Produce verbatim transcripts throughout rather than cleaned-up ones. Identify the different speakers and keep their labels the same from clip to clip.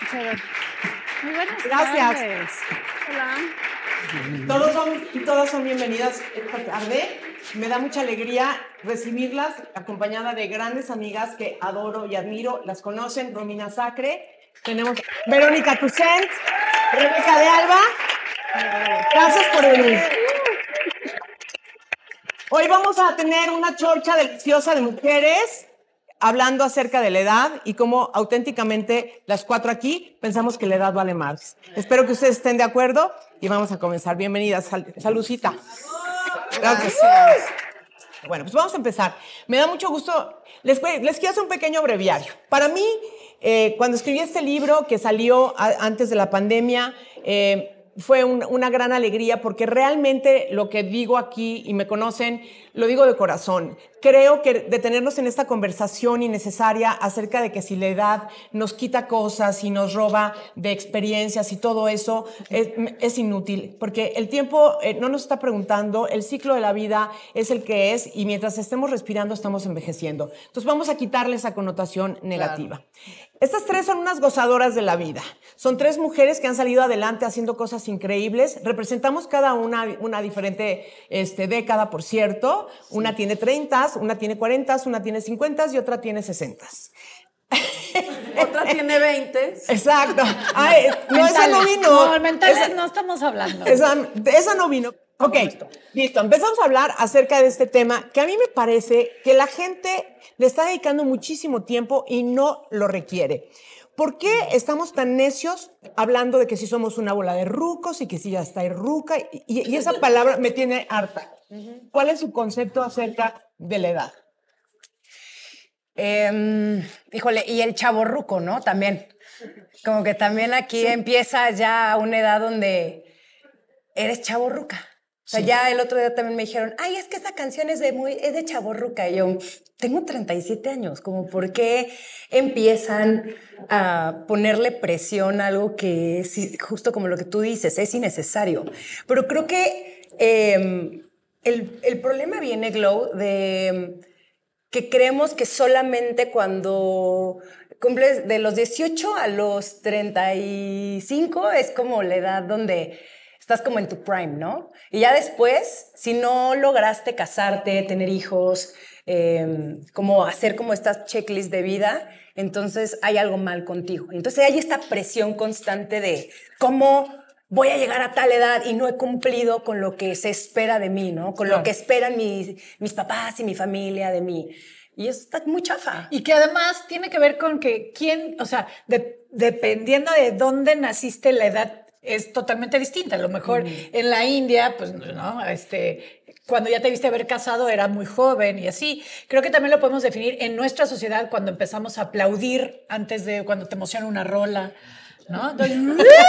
Speaker 1: Muy buenas
Speaker 2: Gracias.
Speaker 1: tardes. Hola.
Speaker 2: Todos son y todas son bienvenidas esta tarde. Me da mucha alegría recibirlas acompañada de grandes amigas que adoro y admiro. Las conocen, Romina Sacre, tenemos Verónica Toussaint, Rebeca de Alba. Gracias por venir. Hoy vamos a tener una chorcha deliciosa de mujeres hablando acerca de la edad y cómo auténticamente las cuatro aquí pensamos que la edad vale más. Espero que ustedes estén de acuerdo y vamos a comenzar. Bienvenidas. Sal Saludcita. Gracias. Gracias. Bueno, pues vamos a empezar. Me da mucho gusto. Les, les quiero hacer un pequeño breviario. Para mí, eh, cuando escribí este libro que salió a, antes de la pandemia, eh, fue un, una gran alegría porque realmente lo que digo aquí, y me conocen, lo digo de corazón. Creo que detenernos en esta conversación innecesaria acerca de que si la edad nos quita cosas y nos roba de experiencias y todo eso es, es inútil, porque el tiempo eh, no nos está preguntando, el ciclo de la vida es el que es y mientras estemos respirando estamos envejeciendo. Entonces vamos a quitarle esa connotación negativa. Claro. Estas tres son unas gozadoras de la vida. Son tres mujeres que han salido adelante haciendo cosas increíbles. Representamos cada una una diferente este, década, por cierto. Sí. Una tiene treinta, una tiene cuarenta, una tiene cincuenta y otra tiene sesenta.
Speaker 1: Otra tiene veinte.
Speaker 2: Exacto. Ay, no, esa no vino.
Speaker 1: No, mentales esa, no estamos hablando.
Speaker 2: Esa, esa no vino. Ok, listo. Empezamos a hablar acerca de este tema que a mí me parece que la gente le está dedicando muchísimo tiempo y no lo requiere. ¿Por qué estamos tan necios hablando de que si somos una bola de rucos y que si ya está ruca? Y, y esa palabra me tiene harta. ¿Cuál es su concepto acerca de la edad?
Speaker 3: Eh, híjole, y el chavorruco, ¿no? También. Como que también aquí sí. Empieza ya una edad donde eres chavorruca. O sea, sí. Ya el otro día también me dijeron, ay, es que esa canción es de, muy, es de chavorruca. Y yo, tengo treinta y siete años, como ¿por qué empiezan a ponerle presión a algo que es justo como lo que tú dices, es innecesario? Pero creo que eh, el, el problema viene, Glow, de que creemos que solamente cuando cumples de los dieciocho a los treinta y cinco es como la edad donde estás como en tu prime, ¿no? Y ya después, si no lograste casarte, tener hijos, eh, como hacer como estas checklists de vida, entonces hay algo mal contigo. Entonces hay esta presión constante de cómo voy a llegar a tal edad y no he cumplido con lo que se espera de mí, ¿no? Con claro. Lo que esperan mis, mis papás y mi familia de mí. Y eso está muy chafa.
Speaker 1: Y que además tiene que ver con que quién, o sea, de, dependiendo de dónde naciste, la edad es totalmente distinta. A lo mejor mm. en la India, pues, ¿no? Este, cuando ya te viste haber casado, era muy joven y así. Creo que también lo podemos definir en nuestra sociedad cuando empezamos a aplaudir antes de cuando te emociona una rola, ¿no? Entonces,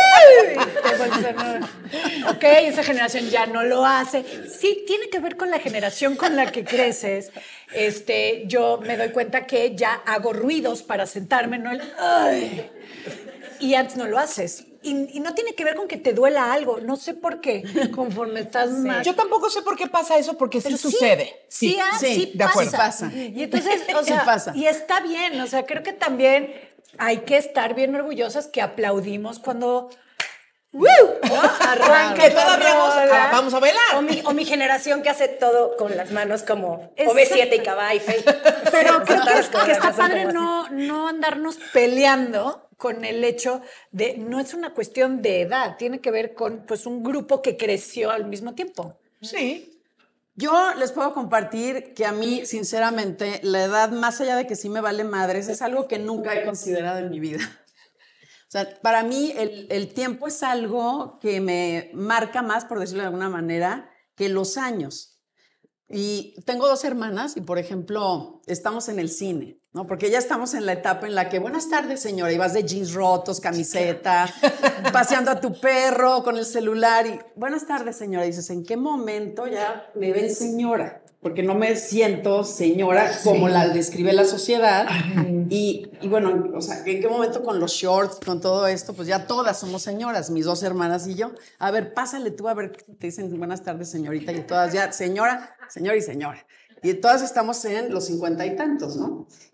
Speaker 1: ok, esa generación ya no lo hace. Sí, tiene que ver con la generación con la que creces. Este, yo me doy cuenta que ya hago ruidos para sentarme, ¿no? Ay. Y antes no lo haces. Y, y no tiene que ver con que te duela algo. No sé por qué. Conforme estás sí. más...
Speaker 2: Yo tampoco sé por qué pasa eso, porque sí, sí sucede.
Speaker 1: Sí, sí, sí, sí de acuerdo.
Speaker 2: pasa.
Speaker 1: Y entonces, o sea, pasa. Y está bien. O sea, creo que también hay que estar bien orgullosas que aplaudimos cuando... ¡Woo! ¿No? Arranca
Speaker 2: que todavía vamos a, vamos a bailar.
Speaker 3: O mi, o mi generación que hace todo con las manos como O V siete y Cabay.
Speaker 1: Pero creo que, es, que está padre no, no andarnos peleando con el hecho de, no es una cuestión de edad, tiene que ver con pues, un grupo que creció al mismo tiempo.
Speaker 4: Sí. Yo les puedo compartir que a mí, sinceramente, la edad, más allá de que sí me vale madres, es algo que nunca he considerado en mi vida. O sea, para mí el, el tiempo es algo que me marca más, por decirlo de alguna manera, que los años. Y tengo dos hermanas y, por ejemplo, estamos en el cine, ¿no? Porque ya estamos en la etapa en la que, buenas tardes, señora, y vas de jeans rotos, camiseta, paseando a tu perro con el celular y, buenas tardes, señora. Y dices, ¿en qué momento ya me ven señora? Porque no me siento señora como sí. La describe la sociedad. Y, y bueno, o sea, ¿en qué momento con los shorts, con todo esto? Pues ya todas somos señoras, mis dos hermanas y yo. A ver, pásale tú, a ver, te dicen buenas tardes, señorita, y todas ya, señora, señor y señora. Y todas estamos en los cincuenta y tantos, ¿no?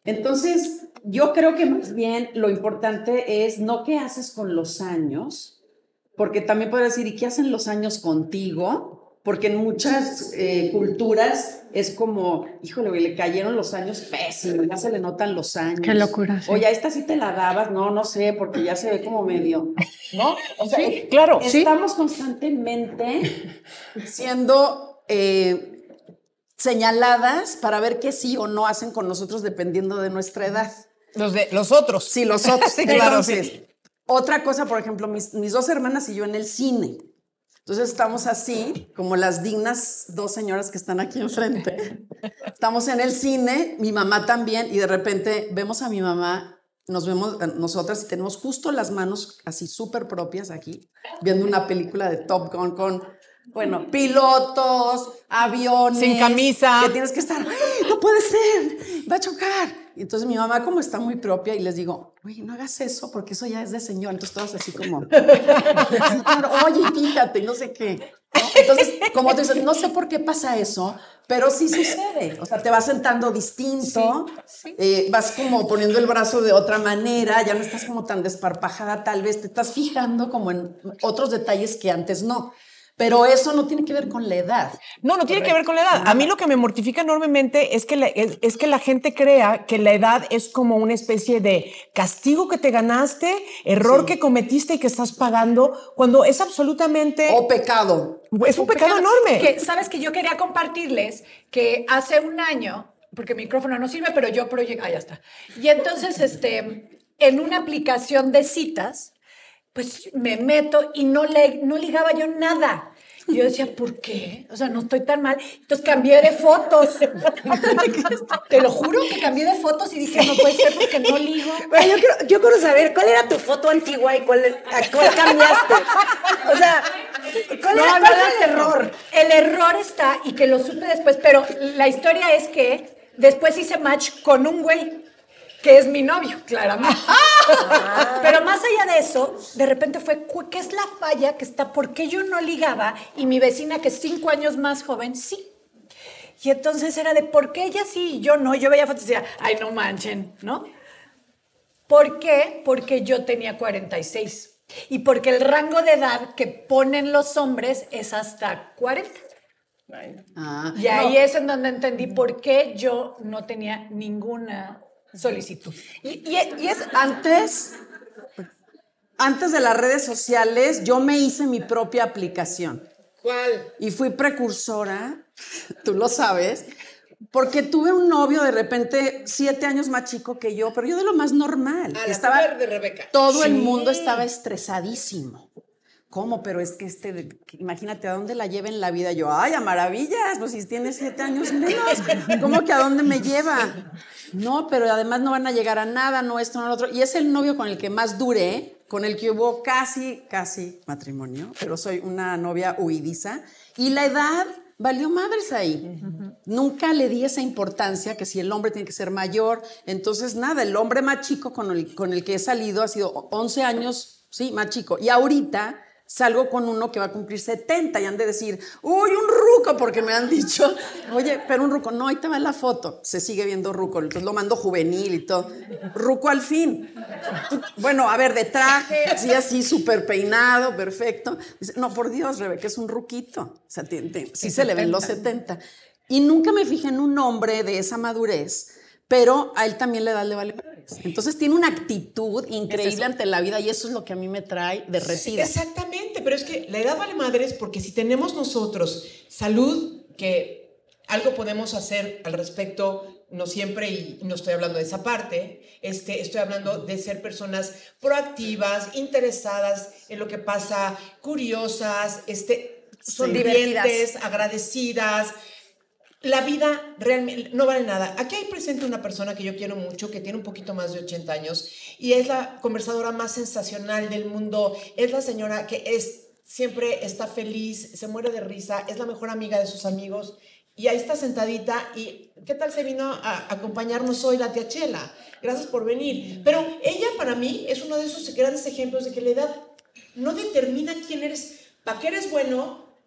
Speaker 4: Entonces, yo creo que más bien lo importante es no qué haces con los años, porque también puedo decir, ¿y qué hacen los años contigo? Porque en muchas eh, culturas es como, híjole, güey, le cayeron los años pésimos, ya se le notan los años.
Speaker 3: Qué locura, sí.
Speaker 4: Oye, a esta sí te la dabas, no, no sé, porque ya se ve como medio, ¿no? O sea,
Speaker 2: Sí, claro, sí.
Speaker 4: estamos constantemente siendo eh, señaladas para ver qué sí o no hacen con nosotros dependiendo de nuestra edad.
Speaker 2: Los, de, los otros.
Speaker 4: Sí, los otros.
Speaker 2: Sí, claro,
Speaker 4: Entonces,
Speaker 2: sí.
Speaker 4: otra cosa, por ejemplo, mis, mis dos hermanas y yo en el cine. Entonces estamos así, como las dignas dos señoras que están aquí enfrente. Estamos en el cine, mi mamá también, y de repente vemos a mi mamá, nos vemos nosotras y tenemos justo las manos así súper propias aquí, viendo una película de Top Gun con, bueno, pilotos, aviones.
Speaker 2: Sin camisa.
Speaker 4: Que tienes que estar, ¡ay, no puede ser! Va a chocar. Y entonces mi mamá como está muy propia y les digo, oye, no hagas eso porque eso ya es de señor. Entonces todas así como, oye, fíjate, no sé qué. ¿No? Entonces, como tú dices, no sé por qué pasa eso, pero sí sucede. O sea, te vas sentando distinto, sí, sí. Eh, vas como poniendo el brazo de otra manera, ya no estás como tan desparpajada tal vez, te estás fijando como en otros detalles que antes no. Pero eso no tiene que ver con la edad.
Speaker 2: No, no tiene Correcto. que ver con la edad. A mí lo que me mortifica enormemente es que, la, es, es que la gente crea que la edad es como una especie de castigo que te ganaste, error sí. que cometiste y que estás pagando, cuando es absolutamente...
Speaker 4: O pecado.
Speaker 2: Es un, un pecado, pecado enorme.
Speaker 1: Que, ¿sabes? Que yo quería compartirles que hace un año, porque mi micrófono no sirve, pero yo proyecto... Ah, ya está. Y entonces, este, en una aplicación de citas... pues me meto y no, le, no ligaba yo nada. Y yo decía, ¿por qué? O sea, no estoy tan mal. Entonces cambié de fotos. Te lo juro que cambié de fotos y dije, no puede ser porque no ligo.
Speaker 3: Bueno, yo quiero, yo quiero saber, ¿cuál era tu foto antigua y cuál, a cuál cambiaste? O sea, ¿cuál,
Speaker 1: no,
Speaker 3: era,
Speaker 1: no,
Speaker 3: cuál era el error?
Speaker 1: El error está, y que lo supe después, pero la historia es que después hice match con un güey que es mi novio, claramente. Ah. Pero más allá de eso, de repente fue, ¿qué es la falla que está? ¿Por qué yo no ligaba? Y mi vecina, que es cinco años más joven, sí. Y entonces era de, ¿por qué ella sí y yo no? Yo veía fotos y decía, ay, no manchen, ¿no? ¿Por qué? Porque yo tenía cuarenta y seis. Y porque el rango de edad que ponen los hombres es hasta cuarenta. Ah, y ahí no. es en donde entendí por qué yo no tenía ninguna... solicitud.
Speaker 4: Y, y, y es antes, antes de las redes sociales, yo me hice mi propia aplicación.
Speaker 2: ¿Cuál?
Speaker 4: Y fui precursora, tú lo sabes, porque tuve un novio de repente siete años más chico que yo, pero yo de lo más normal.
Speaker 2: Ah,
Speaker 4: estaba,
Speaker 2: la de Rebeca.
Speaker 4: Todo
Speaker 2: sí.
Speaker 4: el mundo estaba estresadísimo. ¿Cómo? Pero es que este, imagínate a dónde la lleva en la vida. Yo, ay, a maravillas, pues si tiene siete años menos, ¿cómo que a dónde me lleva? No, pero además no van a llegar a nada, no esto, no lo otro. Y es el novio con el que más duré, con el que hubo casi, casi matrimonio, pero soy una novia huidiza. Y la edad valió madres ahí. Uh-huh. Nunca le di esa importancia, que si el hombre tiene que ser mayor. Entonces, nada, el hombre más chico con el, con el que he salido ha sido once años, sí, más chico. Y ahorita... salgo con uno que va a cumplir setenta y han de decir, uy, un ruco, porque me han dicho, oye, pero un ruco, no, ahí te va la foto, se sigue viendo ruco, entonces lo mando juvenil y todo, ruco al fin. Bueno, a ver, de traje, así, así, súper peinado, perfecto. Dice, no, por Dios, Rebeca, es un ruquito, o sea, te, te, sí se le ven los setenta. Y nunca me fijé en un hombre de esa madurez, pero a él también le da le vale madres. Entonces tiene una actitud increíble es ante la vida y eso es lo que a mí me trae derretida.
Speaker 2: Sí, exactamente, pero es que la edad vale madres porque si tenemos nosotros salud, que algo podemos hacer al respecto, no siempre, y no estoy hablando de esa parte, este, estoy hablando de ser personas proactivas, interesadas en lo que pasa, curiosas, este, sonrientes, agradecidas. La vida realmente no vale nada. Aquí hay presente una persona que yo quiero mucho, que tiene un poquito más de ochenta años y es la conversadora más sensacional del mundo. Es la señora que es, siempre está feliz, se muere de risa, es la mejor amiga de sus amigos y ahí está sentadita. ¿Y qué tal se vino a acompañarnos hoy la tía Chela? Gracias por venir. Pero ella para mí es uno de esos grandes ejemplos de que la edad no determina quién eres, para qué eres bueno,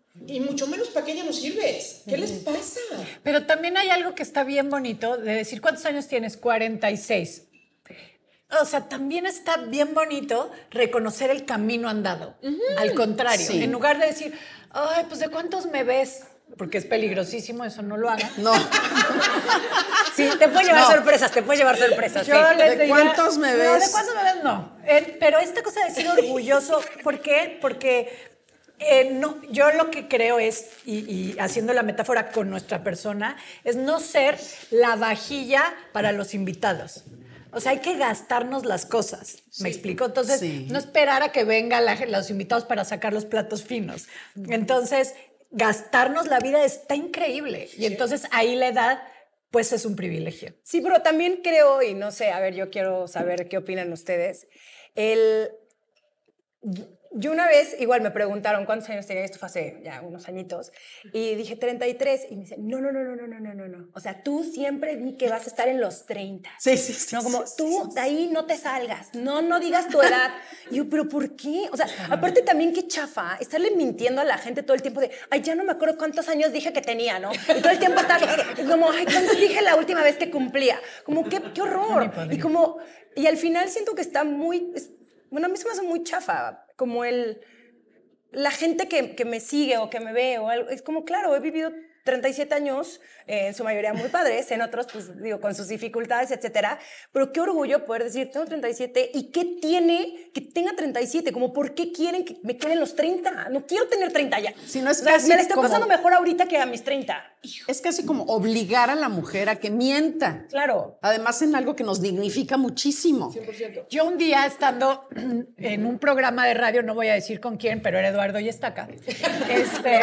Speaker 5: Y mucho menos para que ella no sirves. ¿Qué les pasa?
Speaker 1: Pero también hay algo que está bien bonito de decir, ¿cuántos años tienes? cuarenta y seis. O sea, también está bien bonito reconocer el camino andado. Uh-huh. Al contrario, sí. En lugar de decir, ay, pues ¿de cuántos me ves? Porque es peligrosísimo, eso no lo hagan.
Speaker 3: No. Sí, te puede llevar no. sorpresas, te puede llevar sorpresas.
Speaker 4: Yo sí. ¿De diría, cuántos me ves?
Speaker 1: No, ¿de cuántos me ves? No. Eh, pero esta cosa de ser orgulloso, ¿por qué? Porque eh, no, yo lo que creo es, y, y haciendo la metáfora con nuestra persona, es no ser la vajilla para los invitados. O sea, hay que gastarnos las cosas, ¿me sí. explico? Entonces, sí. no esperar a que vengan la, los invitados para sacar los platos finos. Entonces, gastarnos la vida está increíble. Y entonces, ahí la edad, pues, es un privilegio.
Speaker 3: Sí, pero también creo, y no sé, a ver, yo quiero saber qué opinan ustedes, el... Yo una vez, igual me preguntaron cuántos años tenía, esto fue hace ya unos añitos, y dije treinta y tres, y me dicen, no, no, no, no, no, no, no, no, no. O sea, tú siempre di que vas a estar en los treinta.
Speaker 4: Sí, sí, sí.
Speaker 3: No, como
Speaker 4: sí,
Speaker 3: tú
Speaker 4: sí,
Speaker 3: de ahí no te salgas, no, no digas tu edad. Y yo, ¿pero por qué? O sea, aparte también qué chafa, estarle mintiendo a la gente todo el tiempo de, ay, ya no me acuerdo cuántos años dije que tenía, ¿no? Y todo el tiempo estar como, ay, ¿cuántos dije la última vez que cumplía? Como, qué, qué horror. Y como, y al final siento que está muy, es, bueno, a mí se me hace muy chafa, como el... La gente que, que me sigue o que me ve o algo, es como, claro, he vivido treinta y siete años, eh, en su mayoría muy padres, en otros, pues, digo, con sus dificultades, etcétera, pero qué orgullo poder decir, tengo treinta y siete, ¿y qué tiene que tenga treinta y siete? Como, ¿por qué quieren que me queden los treinta? No quiero tener treinta ya.
Speaker 4: Si no es
Speaker 3: o sea, me la estoy como, pasando mejor ahorita que a mis treinta.
Speaker 4: Es casi como obligar a la mujer a que mienta.
Speaker 3: Claro.
Speaker 4: Además, en algo que nos dignifica muchísimo.
Speaker 1: cien por ciento. Yo un día estando en un programa de radio, no voy a decir con quién, pero era Eduardo y Estaca. Este...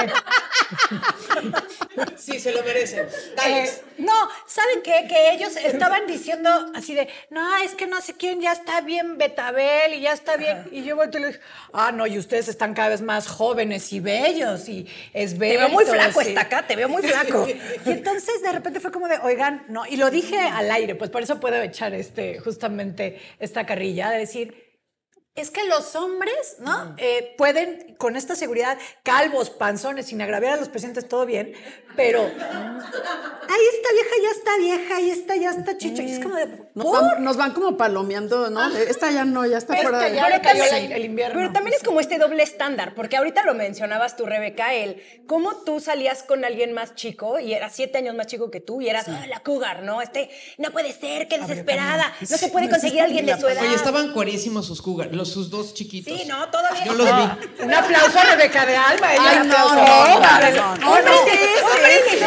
Speaker 5: Sí, se lo merecen.
Speaker 1: Eh, no, ¿saben qué? Que ellos estaban diciendo así de, no, es que no sé quién ya está bien Betabel y ya está bien. Ajá. Y yo volteo y le dije, ah, no, y ustedes están cada vez más jóvenes y bellos y es bello.
Speaker 3: Te veo muy flaco, sí. Estaca, te veo muy flaco.
Speaker 1: Y entonces de repente fue como de, oigan, no, y lo dije al aire, pues por eso puedo echar este, justamente esta carrilla de decir, es que los hombres, ¿no? Mm. Eh, pueden, con esta seguridad, calvos, panzones, sin agraviar a los pacientes, todo bien, pero ahí esta vieja ya está vieja, y esta ya está chicho. Mm. Y es como de,
Speaker 4: nos van, nos van como palomeando, ¿no? Ah. Esta ya no, ya está
Speaker 1: esta
Speaker 4: fuera de...
Speaker 1: ya le cayó el, el invierno.
Speaker 3: Pero también es como este doble estándar, porque ahorita lo mencionabas tú, Rebeca, el cómo tú salías con alguien más chico, y era siete años más chico que tú, y eras sí. oh, la cougar, ¿no? Este, no puede ser, qué desesperada, no se puede conseguir a alguien de su edad.
Speaker 5: Oye, estaban cuerísimos sus cougars, los sus dos chiquitos.
Speaker 3: Sí, no, todavía.
Speaker 5: Yo los vi.
Speaker 1: Un aplauso a Rebeca de Alba.
Speaker 3: Ay,
Speaker 1: un
Speaker 3: no,
Speaker 1: aplauso.
Speaker 3: no,
Speaker 1: no,
Speaker 3: no, no, sí, sí,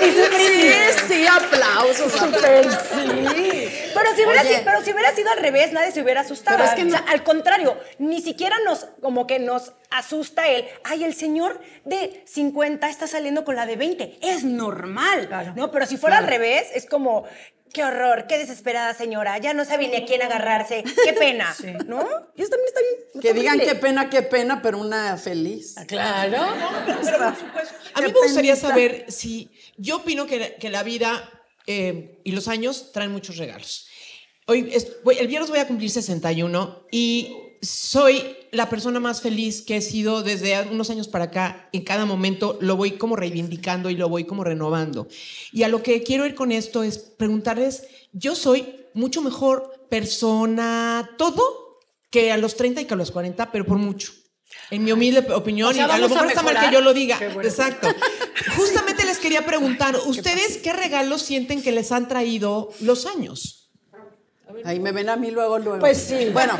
Speaker 4: sí, sí, aplausos.
Speaker 1: Súper sí.
Speaker 3: Pero si, hubiera, si, pero si hubiera sido al revés, nadie se hubiera asustado.
Speaker 4: Pero es que no.
Speaker 3: O sea, al contrario, ni siquiera nos, como que nos asusta él. Ay, el señor de cincuenta está saliendo con la de veinte. Es normal, claro. ¿no? Pero si fuera claro. al revés, es como... Qué horror, qué desesperada señora, ya no sabe ni a quién agarrarse, qué pena, sí. ¿no? Y eso también está bien.
Speaker 4: Que digan qué pena, qué pena, pero una feliz.
Speaker 1: Claro.
Speaker 5: Pero, a mí me gustaría saber si, yo opino que, que la vida eh, y los años traen muchos regalos. Hoy, es, voy, el viernes voy a cumplir sesenta y uno y soy la persona más feliz que he sido desde unos años para acá. En cada momento lo voy como reivindicando y lo voy como renovando. Y a lo que quiero ir con esto es preguntarles, yo soy mucho mejor persona, todo, que a los treinta y que a los cuarenta, pero por mucho. En mi humilde opinión, o sea, y a lo mejor a está mal que yo lo diga. Bueno. Exacto. Justamente les quería preguntar, ¿ustedes qué regalos sienten que les han traído los años?
Speaker 4: Ahí me ven a mí luego, luego.
Speaker 1: Pues sí.
Speaker 4: Bueno,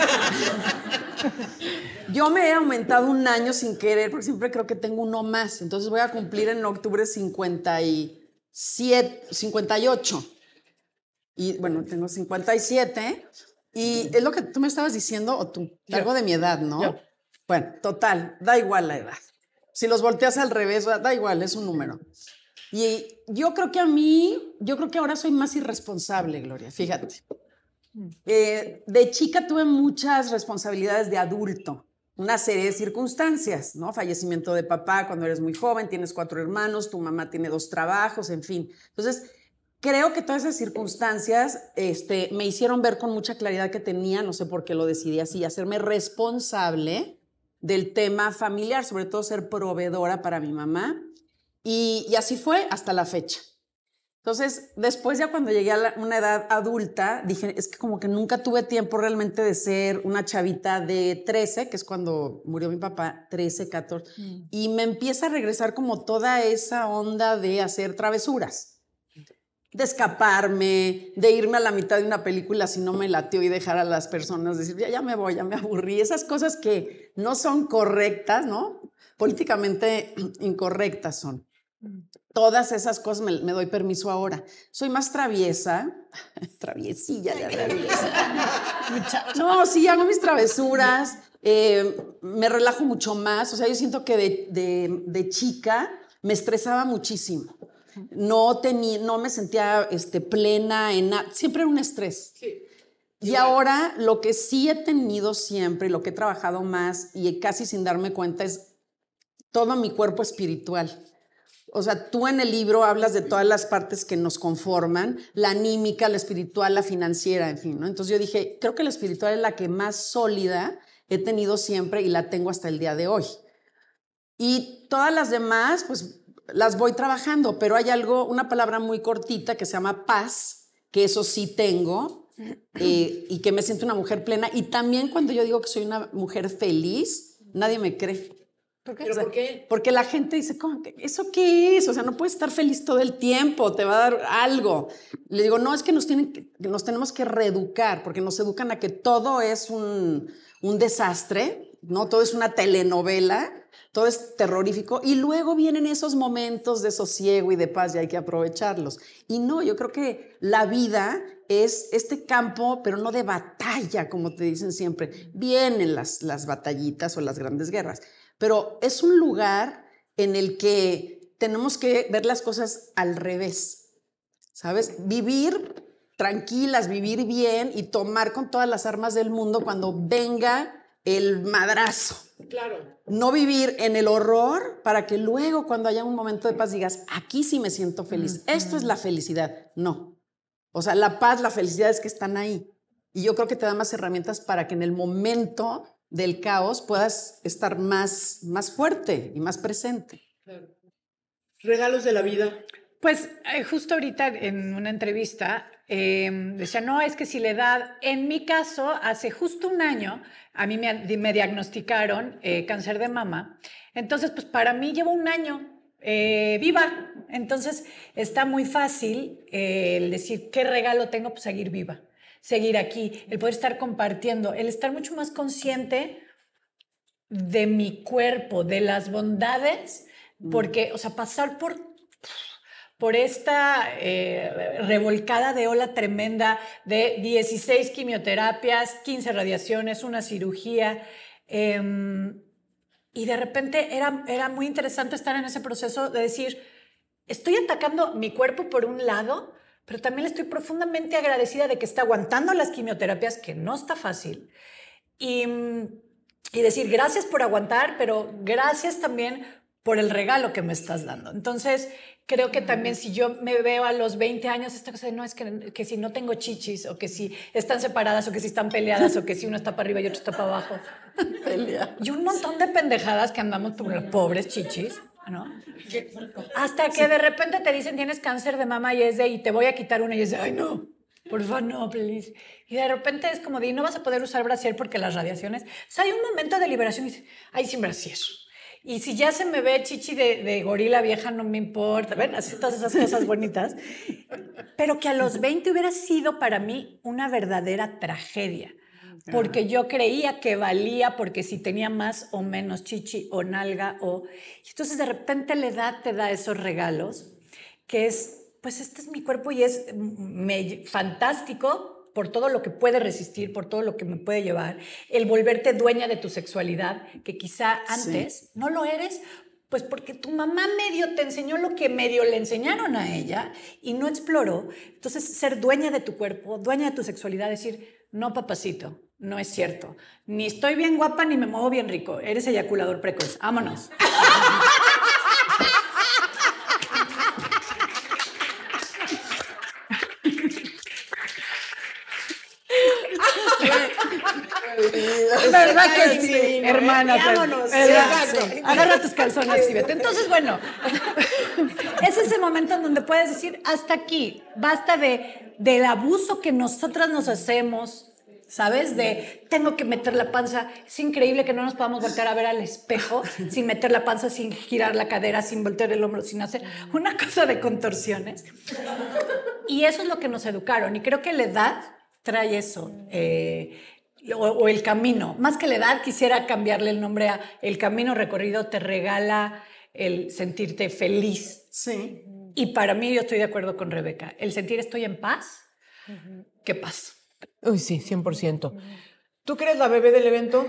Speaker 4: yo me he aumentado un año sin querer, porque siempre creo que tengo uno más. Entonces voy a cumplir en octubre cincuenta y siete, cincuenta y ocho. Y bueno, tengo cincuenta y siete. Y es lo que tú me estabas diciendo, o tú, yo. Algo de mi edad, ¿no? Yo. Bueno, total, da igual la edad. Si los volteas al revés, da igual, es un número. Y yo creo que a mí, yo creo que ahora soy más irresponsable, Gloria, fíjate. Eh, de chica tuve muchas responsabilidades de adulto, una serie de circunstancias, ¿no? Fallecimiento de papá cuando eres muy joven, tienes cuatro hermanos, tu mamá tiene dos trabajos, en fin. Entonces, creo que todas esas circunstancias este, me hicieron ver con mucha claridad que tenía, no sé por qué lo decidí así, hacerme responsable del tema familiar, sobre todo ser proveedora para mi mamá. Y, y así fue hasta la fecha. Entonces, después ya cuando llegué a la, una edad adulta, dije, es que como que nunca tuve tiempo realmente de ser una chavita de trece, que es cuando murió mi papá, trece, catorce, mm. y me empieza a regresar como toda esa onda de hacer travesuras, de escaparme, de irme a la mitad de una película si no me latió y dejar a las personas decir, ya, ya me voy, ya me aburrí. Esas cosas que no son correctas, ¿no? Políticamente incorrectas son. Todas esas cosas me, me doy permiso ahora. Soy más traviesa, traviesilla de traviesa. No, sí, hago mis travesuras, eh, me relajo mucho más. O sea, yo siento que de, de, de chica me estresaba muchísimo. No, tenía, no me sentía este, plena en nada. Siempre era un estrés. Sí. Y igual. Ahora lo que sí he tenido siempre, lo que he trabajado más y casi sin darme cuenta es todo mi cuerpo espiritual. O sea, tú en el libro hablas de todas las partes que nos conforman, la anímica, la espiritual, la financiera, en fin, ¿no? Entonces yo dije, creo que la espiritual es la que más sólida he tenido siempre y la tengo hasta el día de hoy. Y todas las demás, pues las voy trabajando, pero hay algo, una palabra muy cortita que se llama paz, que eso sí tengo, eh, y que me siento una mujer plena. Y también cuando yo digo que soy una mujer feliz, nadie me cree.
Speaker 5: ¿Por qué? ¿Pero o sea, por qué?
Speaker 4: Porque la gente dice, ¿cómo? ¿Eso qué es? O sea, no puedes estar feliz todo el tiempo, te va a dar algo. Le digo, no, es que nos, tienen que, nos tenemos que reeducar, porque nos educan a que todo es un, un desastre, ¿no? Todo es una telenovela, todo es terrorífico, y luego vienen esos momentos de sosiego y de paz y hay que aprovecharlos. Y no, yo creo que la vida es este campo, pero no de batalla, como te dicen siempre. Vienen las, las batallitas o las grandes guerras, pero es un lugar en el que tenemos que ver las cosas al revés, ¿sabes? Vivir tranquilas, vivir bien y tomar con todas las armas del mundo cuando venga el madrazo.
Speaker 5: Claro.
Speaker 4: No vivir en el horror para que luego cuando haya un momento de paz digas, aquí sí me siento feliz. Uh-huh. Esto es la felicidad. No. O sea, la paz, la felicidad es que están ahí. Y yo creo que te da más herramientas para que en el momento del caos puedas estar más, más fuerte y más presente.
Speaker 5: Claro. Regalos de la vida.
Speaker 1: Pues eh, justo ahorita en una entrevista eh, decía, no, es que si la edad, en mi caso, hace justo un año, a mí me, me diagnosticaron eh, cáncer de mama. Entonces, pues para mí llevo un año eh, viva. Entonces, está muy fácil eh, el decir, ¿qué regalo tengo? Pues seguir viva. Seguir aquí, el poder estar compartiendo, el estar mucho más consciente de mi cuerpo, de las bondades, porque, o sea, pasar por, por esta eh, revolcada de ola tremenda de dieciséis quimioterapias, quince radiaciones, una cirugía, eh, y de repente era, era muy interesante estar en ese proceso de decir, estoy atacando mi cuerpo por un lado, pero también le estoy profundamente agradecida de que está aguantando las quimioterapias, que no está fácil, y, y decir gracias por aguantar, pero gracias también por el regalo que me estás dando. Entonces, creo que también si yo me veo a los veinte años, esta cosa de no, es que, que si no tengo chichis, o que si están separadas, o que si están peleadas, o que si uno está para arriba y otro está para abajo. Y un montón de pendejadas que andamos por las pobres chichis, ¿no? Hasta que de repente te dicen tienes cáncer de mama y es de y te voy a quitar una y es de ay no, por favor no, please. Y de repente es como de y no vas a poder usar brasier porque las radiaciones. O sea, hay un momento de liberación y dices, ay, sin brasier. Y si ya se me ve chichi de, de gorila vieja, no me importa. ¿Ven? Así todas esas cosas bonitas. Pero que a los veinte hubiera sido para mí una verdadera tragedia. Porque yo creía que valía porque si tenía más o menos chichi o nalga o... Y entonces de repente la edad te da esos regalos que es, pues este es mi cuerpo y es me, fantástico por todo lo que puede resistir, por todo lo que me puede llevar, el volverte dueña de tu sexualidad, que quizá antes sí. no lo eres, pues porque tu mamá medio te enseñó lo que medio le enseñaron a ella y no exploró. Entonces ser dueña de tu cuerpo, dueña de tu sexualidad, decir, no papacito, no es cierto. Ni estoy bien guapa ni me muevo bien rico. Eres eyaculador precoz. Vámonos. ¿Verdad que sí,
Speaker 2: sí,
Speaker 1: hermana?
Speaker 4: vámonos.
Speaker 1: ¿Verdad?
Speaker 2: Sí,
Speaker 1: Sí. Agarra tus calzones y vete. Entonces, bueno, es ese momento en donde puedes decir, hasta aquí, basta de, del abuso que nosotras nos hacemos, ¿sabes? De tengo que meter la panza. Es increíble que no nos podamos voltear a ver al espejo sin meter la panza, sin girar la cadera, sin voltear el hombro, sin hacer una cosa de contorsiones. Y eso es lo que nos educaron. Y creo que la edad trae eso. Eh, o, o el camino. Más que la edad, quisiera cambiarle el nombre a el camino recorrido te regala el sentirte feliz.
Speaker 4: Sí.
Speaker 1: Y para mí, yo estoy de acuerdo con Rebeca. El sentir estoy en paz, ¿qué paz?
Speaker 2: Uy, sí, cien por ciento. ¿Tú que eres la bebé del evento?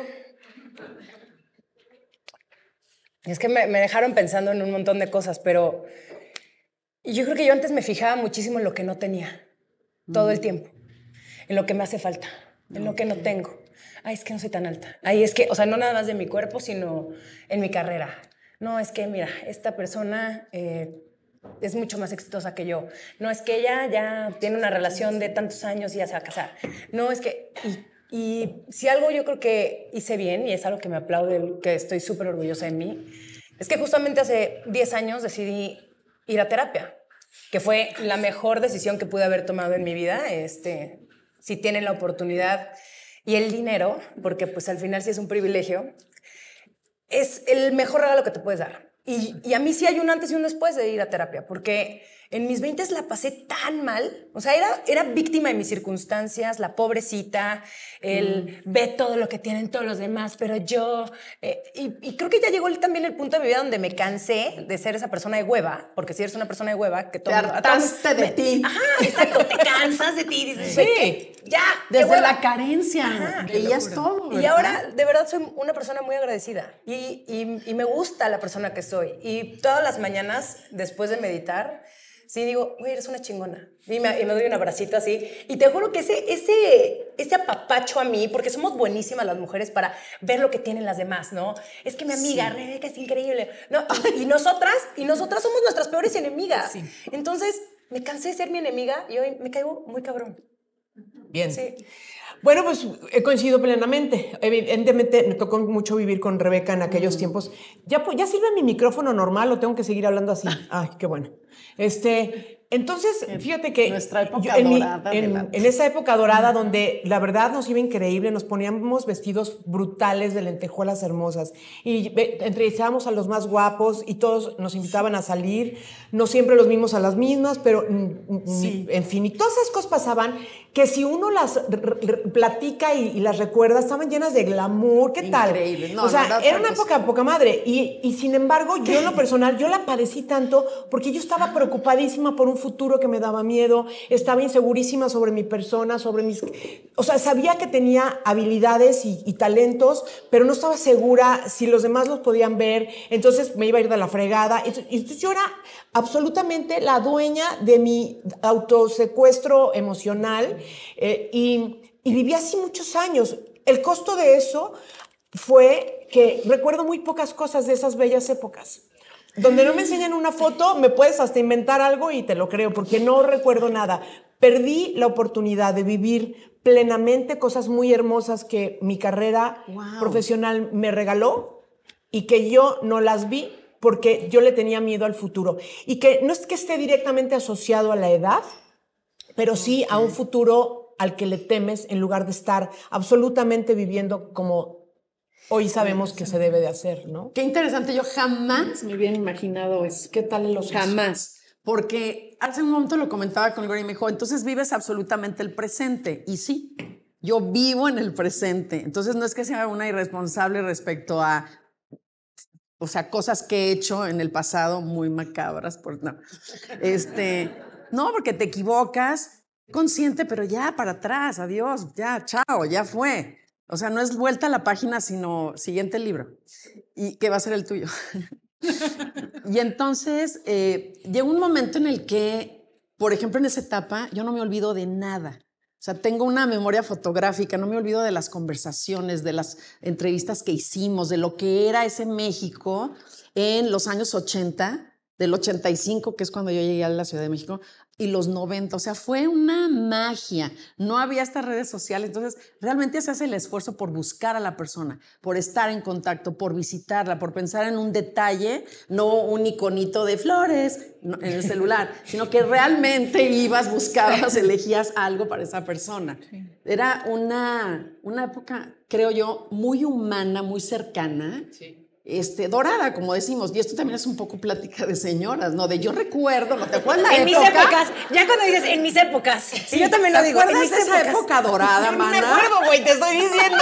Speaker 3: Es que me, me dejaron pensando en un montón de cosas, pero yo creo que yo antes me fijaba muchísimo en lo que no tenía, todo el tiempo, en lo que me hace falta, en lo que no tengo. Ay, es que no soy tan alta. Ay, es que, o sea, no nada más de mi cuerpo, sino en mi carrera. No, es que, mira, esta persona eh, es mucho más exitosa que yo. No, es que ella ya tiene una relación de tantos años y ya se va a casar. No, es que... Y, y si algo yo creo que hice bien, y es algo que me aplaude, que estoy súper orgullosa de mí, es que justamente hace diez años decidí ir a terapia, que fue la mejor decisión que pude haber tomado en mi vida. Este, si tienen la oportunidad y el dinero, porque pues al final sí es un privilegio, es el mejor regalo que te puedes dar. Y, y a mí sí hay un antes y un después de ir a terapia, porque en mis veintes la pasé tan mal. O sea, era, era víctima de mis circunstancias, la pobrecita, el mm. ve todo lo que tienen todos los demás, pero yo... Eh, y, y creo que ya llegó también el punto de mi vida donde me cansé de ser esa persona de hueva, porque si eres una persona de hueva... que todo
Speaker 4: Te hartaste de
Speaker 3: me,
Speaker 4: ti.
Speaker 3: Ajá, exacto, te cansas de ti. Dices, sí. Ya,
Speaker 4: desde la carencia, veías todo, ¿verdad?
Speaker 3: Y ahora, de verdad, soy una persona muy agradecida y, y, y me gusta la persona que soy. Y todas las mañanas, después de meditar, sí digo, güey, eres una chingona. Y me, y me doy un abracito así. Y te juro que ese, ese, ese apapacho a mí, porque somos buenísimas las mujeres para ver lo que tienen las demás, ¿no? Es que mi amiga, sí. Rebeca, es increíble. No, y, y nosotras, y nosotras somos nuestras peores enemigas. Sí. Entonces, me cansé de ser mi enemiga y hoy me caigo muy cabrón.
Speaker 2: Bien.
Speaker 3: Sí.
Speaker 2: Bueno, pues he coincidido plenamente. Evidentemente me tocó mucho vivir con Rebeca en aquellos mm. tiempos. ¿Ya, ¿Ya sirve mi micrófono normal o tengo que seguir hablando así? Ay, qué bueno. Este, entonces, fíjate que
Speaker 4: nuestra época
Speaker 2: yo, en,
Speaker 4: dorada
Speaker 2: mi, en, en esa época dorada donde la verdad nos iba increíble, nos poníamos vestidos brutales de lentejuelas hermosas y entrevistábamos a los más guapos y todos nos invitaban a salir, no siempre los mismos a las mismas, pero sí. En fin, y todas esas cosas pasaban que si uno las platica y, y las recuerda, estaban llenas de glamour, ¿qué tal?
Speaker 4: Increíble. No,
Speaker 2: o sea,
Speaker 4: no,
Speaker 2: era una época poca madre y, y sin embargo yo en lo personal, yo la padecí tanto porque yo estaba preocupadísima por un futuro que me daba miedo, estaba insegurísima sobre mi persona, sobre mis... O sea, sabía que tenía habilidades y, y talentos, pero no estaba segura si los demás los podían ver, entonces me iba a ir de la fregada. Entonces yo era absolutamente la dueña de mi autosecuestro emocional eh, y, y viví así muchos años. El costo de eso fue que recuerdo muy pocas cosas de esas bellas épocas. Donde no me enseñan una foto, me puedes hasta inventar algo y te lo creo, porque no recuerdo nada. Perdí la oportunidad de vivir plenamente cosas muy hermosas que mi carrera wow. profesional me regaló y que yo no las vi porque yo le tenía miedo al futuro. Y que no es que esté directamente asociado a la edad, pero sí a un futuro al que le temes en lugar de estar absolutamente viviendo como hoy sabemos que se debe de hacer, ¿no?
Speaker 4: Qué interesante. Yo jamás me hubiera imaginado eso.
Speaker 2: ¿Qué tal los
Speaker 4: Jamás. Porque hace un momento lo comentaba con Gloria y me dijo, entonces vives absolutamente el presente. Y sí, yo vivo en el presente. Entonces no es que sea una irresponsable respecto a, o sea, cosas que he hecho en el pasado muy macabras. Por, no. Este, no, porque te equivocas, consciente, pero ya para atrás, adiós, ya, chao, ya fue. O sea, no es vuelta a la página, sino siguiente libro. ¿Y qué va a ser el tuyo? Y entonces eh, llegó un momento en el que, por ejemplo, en esa etapa, yo no me olvido de nada. O sea, tengo una memoria fotográfica, no me olvido de las conversaciones, de las entrevistas que hicimos, de lo que era ese México en los años ochenta, del ochenta y cinco, que es cuando yo llegué a la Ciudad de México, y los noventa, o sea, fue una magia. No había estas redes sociales, entonces realmente se hace el esfuerzo por buscar a la persona, por estar en contacto, por visitarla, por pensar en un detalle, no un iconito de flores en el celular, sino que realmente ibas, buscabas, elegías algo para esa persona. Era una, una época, creo yo, muy humana, muy cercana. Sí. Este, dorada, como decimos, y esto también es un poco plática de señoras, ¿no? De yo recuerdo, ¿no te acuerdas?
Speaker 3: En época? mis épocas, ya cuando dices en mis épocas, sí, yo también lo digo, en mis
Speaker 4: esa
Speaker 3: épocas.
Speaker 4: época dorada,
Speaker 5: No
Speaker 4: mana.
Speaker 5: me acuerdo, güey, te estoy diciendo.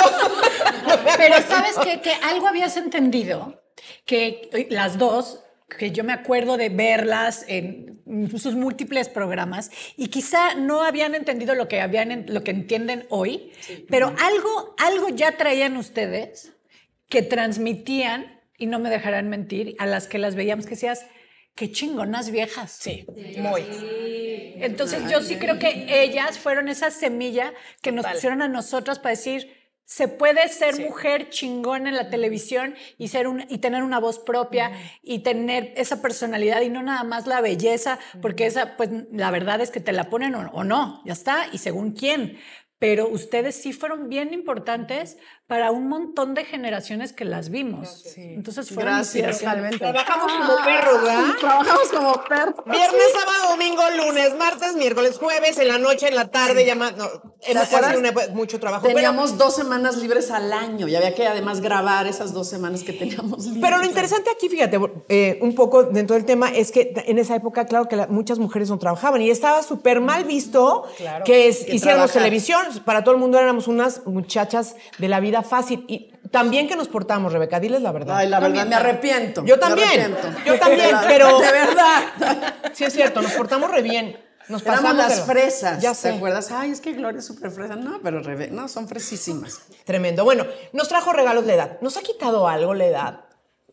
Speaker 1: Pero ¿sabes qué? Que algo habías entendido, que las dos, que yo me acuerdo de verlas en sus múltiples programas y quizá no habían entendido lo que, habían, lo que entienden hoy, sí. Pero algo, algo ya traían ustedes que transmitían, y no me dejarán mentir, a las que las veíamos que decías, qué chingonas viejas.
Speaker 3: Sí, muy.
Speaker 1: Entonces yo sí creo que ellas fueron esa semilla que nos
Speaker 3: Total.
Speaker 1: pusieron a nosotras para decir, se puede ser
Speaker 3: Sí.
Speaker 1: mujer chingona en la televisión y, ser un, y tener una voz propia uh-huh. y tener esa personalidad y no nada más la belleza, porque esa, pues la verdad es que te la ponen o, o no, ya está, y según quién. Pero ustedes sí fueron bien importantes para un montón de generaciones que las vimos. Sí. Entonces fueron
Speaker 4: Gracias,
Speaker 5: realmente. Trabajamos como perros, ¿verdad?
Speaker 4: Trabajamos como perros.
Speaker 5: Viernes, sábado, domingo, lunes, martes, miércoles, jueves, en la noche, en la tarde, ya más, no, hemos hecho una, mucho trabajo.
Speaker 4: Teníamos
Speaker 5: pero,
Speaker 4: dos semanas libres al año y había que además grabar esas dos semanas que teníamos libres.
Speaker 5: Pero lo interesante aquí, fíjate, eh, un poco dentro del tema, es que en esa época, claro que la, muchas mujeres no trabajaban y estaba súper mal visto claro, que, es, que hiciéramos trabajar. televisión. Para todo el mundo éramos unas muchachas de la vida fácil y también que nos portamos, Rebeca, diles la verdad.
Speaker 4: Ay, la verdad, me arrepiento.
Speaker 5: Yo también,
Speaker 4: me arrepiento.
Speaker 5: yo también, pero...
Speaker 4: De verdad.
Speaker 5: Sí es cierto, nos portamos re bien. Nos
Speaker 4: pasamos las
Speaker 5: lo...
Speaker 4: fresas,
Speaker 5: ya
Speaker 4: ¿te
Speaker 5: sé.
Speaker 4: acuerdas? Ay, es que Gloria es súper fresa. No, pero Rebe... no, son fresísimas.
Speaker 5: Tremendo. Bueno, nos trajo regalos la edad. ¿Nos ha quitado algo la edad?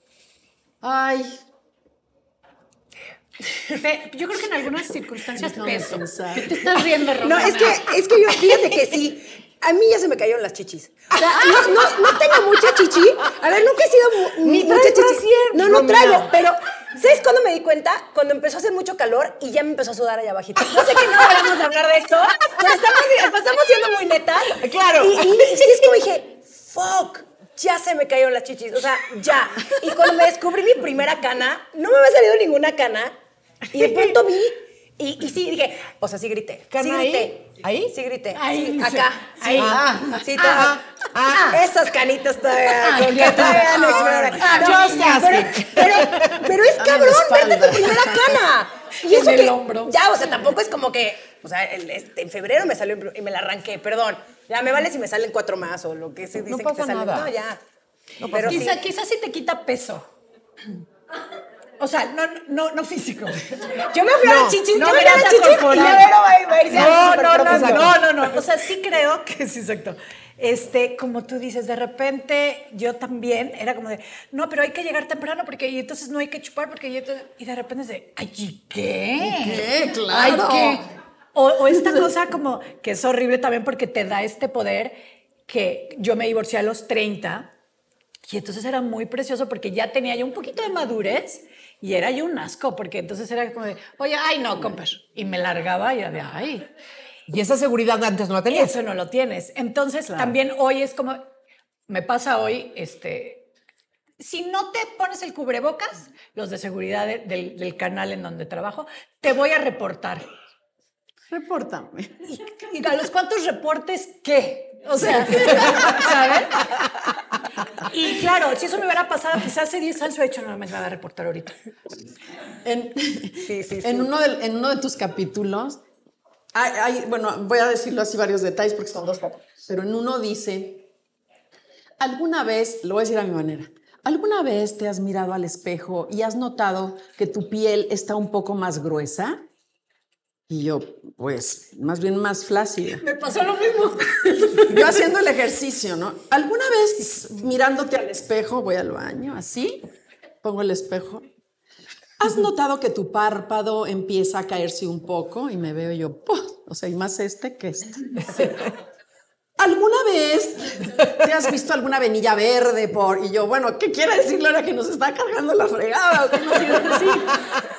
Speaker 4: Ay...
Speaker 1: Yo creo que en algunas circunstancias peso. ¿Qué te estás riendo, Romana?
Speaker 3: No, es que, es que yo, fíjate que sí, a mí ya se me cayeron las chichis. O sea, no, no, no tengo mucha chichi. A ver, nunca he sido mu
Speaker 5: Ni
Speaker 3: mucha
Speaker 5: traes
Speaker 3: chichi.
Speaker 5: brasier,
Speaker 3: No, no
Speaker 5: Romina.
Speaker 3: traigo, pero ¿sabes cuándo me di cuenta? Cuando empezó a hacer mucho calor y ya me empezó a sudar allá abajito. No sé que no vamos a hablar de esto, pero estamos, estamos siendo muy netas.
Speaker 5: Claro.
Speaker 3: Y, y, y sí es como dije, fuck. Ya se me cayeron las chichis, o sea, ya. Y cuando me descubrí mi primera cana, no me había salido ninguna cana. Y de pronto vi, y, y sí, dije, o sea, sí grité.
Speaker 5: ¿Cana
Speaker 3: sí grité.
Speaker 5: ahí?
Speaker 3: Sí grité.
Speaker 1: Ahí,
Speaker 3: sí,
Speaker 1: sí.
Speaker 3: acá.
Speaker 1: Ahí.
Speaker 3: Sí,
Speaker 5: Ah,
Speaker 3: sí,
Speaker 5: ah,
Speaker 3: todo.
Speaker 5: ah,
Speaker 3: Ah, esas canitas todavía.
Speaker 1: Ah,
Speaker 3: con
Speaker 1: ¿qué
Speaker 3: que
Speaker 1: tal?
Speaker 3: todavía no exploran.
Speaker 1: Ah,
Speaker 3: No,
Speaker 1: just
Speaker 3: pero,
Speaker 1: asking.
Speaker 3: pero, pero es
Speaker 4: Dame la
Speaker 3: cabrón,
Speaker 4: espalda.
Speaker 3: verte tu primera cana. Y
Speaker 1: En
Speaker 3: eso
Speaker 1: el
Speaker 3: que,
Speaker 1: hombro.
Speaker 3: ya, o sea, tampoco es como que, o sea, el, este, en febrero me salió y me la arranqué, perdón. Ya me vale si me salen cuatro más o lo que se dice
Speaker 5: No
Speaker 3: que
Speaker 5: pasa
Speaker 3: te salen.
Speaker 5: nada.
Speaker 3: No, ya.
Speaker 5: No
Speaker 3: pero sí.
Speaker 1: Quizá, quizás sí te quita peso. O sea, no, no, no físico.
Speaker 3: Yo me fui a
Speaker 5: No,
Speaker 3: la chichis,
Speaker 1: no
Speaker 3: yo me fui a la
Speaker 1: grasa
Speaker 3: chichis y
Speaker 1: corporal.
Speaker 3: ya Vero va a ir- va a irse a
Speaker 1: No,
Speaker 3: súper
Speaker 1: no, no,
Speaker 3: profundo.
Speaker 1: no, no, no. O sea, sí creo que sí, exacto. Este, como tú dices, de repente yo también era como de, no, pero hay que llegar temprano porque y entonces no hay que chupar porque y, entonces, y de repente es de, ay, ¿y qué?
Speaker 4: ¿Qué? Claro.
Speaker 1: Ay, ¿qué? O, o esta cosa como que es horrible también porque te da este poder que yo me divorcié a los treinta y entonces era muy precioso porque ya tenía yo un poquito de madurez y era yo un asco porque entonces era como de, oye, ay, no, compa. Y me largaba y era de, ay.
Speaker 5: Y esa seguridad antes no la tenías.
Speaker 1: Eso no lo tienes. Entonces, claro. También hoy es como, me pasa hoy, este, si no te pones el cubrebocas, los de seguridad de, del, del canal en donde trabajo, te voy a reportar.
Speaker 4: Repórtame.
Speaker 1: ¿Y, y a los cuantos reportes qué? O sea, ¿sabes? Y claro, si eso me hubiera pasado quizás hace diez años, he hecho, no me va a reportar ahorita.
Speaker 4: En,
Speaker 3: Sí, sí, sí.
Speaker 4: en, uno de, en uno de tus capítulos, hay, hay, bueno, voy a decirlo así varios detalles porque son dos capítulos, pero en uno dice, alguna vez, lo voy a decir a mi manera, ¿alguna vez te has mirado al espejo y has notado que tu piel está un poco más gruesa? Y yo, pues, más bien más flácida.
Speaker 1: Me pasó lo mismo.
Speaker 4: Yo haciendo el ejercicio, ¿no? ¿Alguna vez mirándote al espejo, voy al baño, así, pongo el espejo, ¿has notado que tu párpado empieza a caerse un poco? Y me veo yo, ¡puf! O sea, y más este que este. ¿Alguna vez te has visto alguna venilla verde por...? Y yo, bueno, ¿qué quiere decir, Gloria? ¿Que nos está cargando la fregada? ¿O qué nos quiere decir?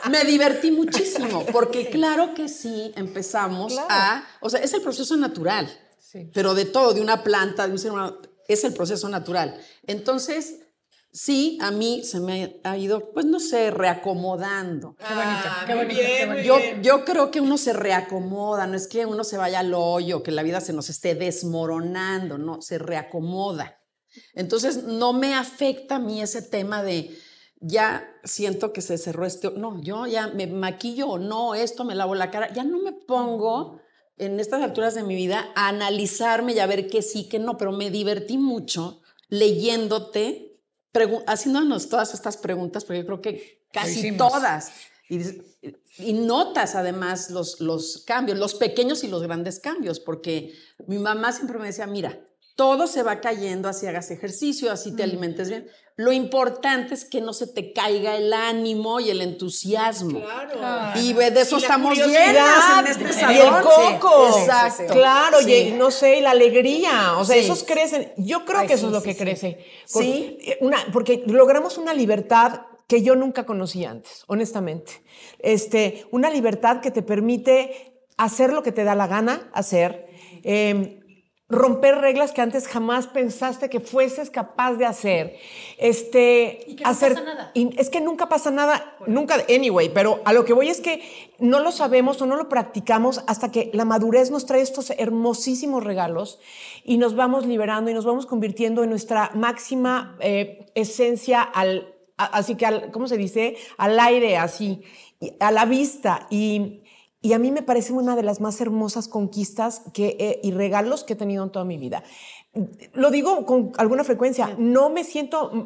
Speaker 4: me divertí muchísimo, porque claro que sí empezamos
Speaker 2: Claro.
Speaker 4: a, o sea, es el proceso natural,
Speaker 2: Sí.
Speaker 4: pero de todo, de una planta, de un ser humano, es el proceso natural. Entonces, sí, a mí se me ha ido, pues no sé, reacomodando.
Speaker 1: Qué bonito,
Speaker 5: Ah,
Speaker 1: qué
Speaker 5: muy
Speaker 1: bonito,
Speaker 5: bien,
Speaker 1: qué
Speaker 5: muy
Speaker 1: bonito.
Speaker 4: Yo, yo creo que uno se reacomoda, no es que uno se vaya al hoyo, que la vida se nos esté desmoronando, no, se reacomoda. Entonces, no me afecta a mí ese tema de ya siento que se cerró este, no, yo ya me maquillo o no, esto, me lavo la cara, ya no me pongo en estas alturas de mi vida a analizarme y a ver qué sí, qué no, pero me divertí mucho leyéndote, pregu- haciéndonos todas estas preguntas, porque yo creo que casi
Speaker 1: hicimos.
Speaker 4: todas. Y, y notas además los, los cambios, los pequeños y los grandes cambios, porque mi mamá siempre me decía, mira, todo se va cayendo, así hagas ejercicio, así te alimentes bien. Lo importante es que no se te caiga el ánimo y el entusiasmo.
Speaker 5: Claro.
Speaker 4: Y de eso
Speaker 5: Y la
Speaker 4: estamos
Speaker 5: curiosidad,
Speaker 4: llenas en este
Speaker 2: y
Speaker 4: salón.
Speaker 2: el coco.
Speaker 4: Sí, exacto.
Speaker 2: Claro,
Speaker 4: Sí.
Speaker 2: y no sé, y la alegría. O sea,
Speaker 4: Sí.
Speaker 2: esos crecen. Yo creo
Speaker 3: Ay,
Speaker 2: que eso
Speaker 3: sí,
Speaker 2: es lo
Speaker 3: sí,
Speaker 2: que
Speaker 3: sí.
Speaker 2: crece. Por-
Speaker 4: Sí.
Speaker 2: Una, porque logramos una libertad que yo nunca conocí antes, honestamente. Este, una libertad que te permite hacer lo que te da la gana hacer, eh, romper reglas que antes jamás pensaste que fueses capaz de hacer. Este,
Speaker 1: Y que no
Speaker 2: hacer,
Speaker 1: pasa nada.
Speaker 2: y es que nunca pasa nada, nunca, anyway, pero a lo que voy es que no lo sabemos o no lo practicamos hasta que la madurez nos trae estos hermosísimos regalos y nos vamos liberando y nos vamos convirtiendo en nuestra máxima eh, esencia al, a- así que, al, ¿cómo se dice? Al aire, así, y a la vista. Y, y a mí me parece una de las más hermosas conquistas que, eh, y regalos que he tenido en toda mi vida. Lo digo con alguna frecuencia, no me siento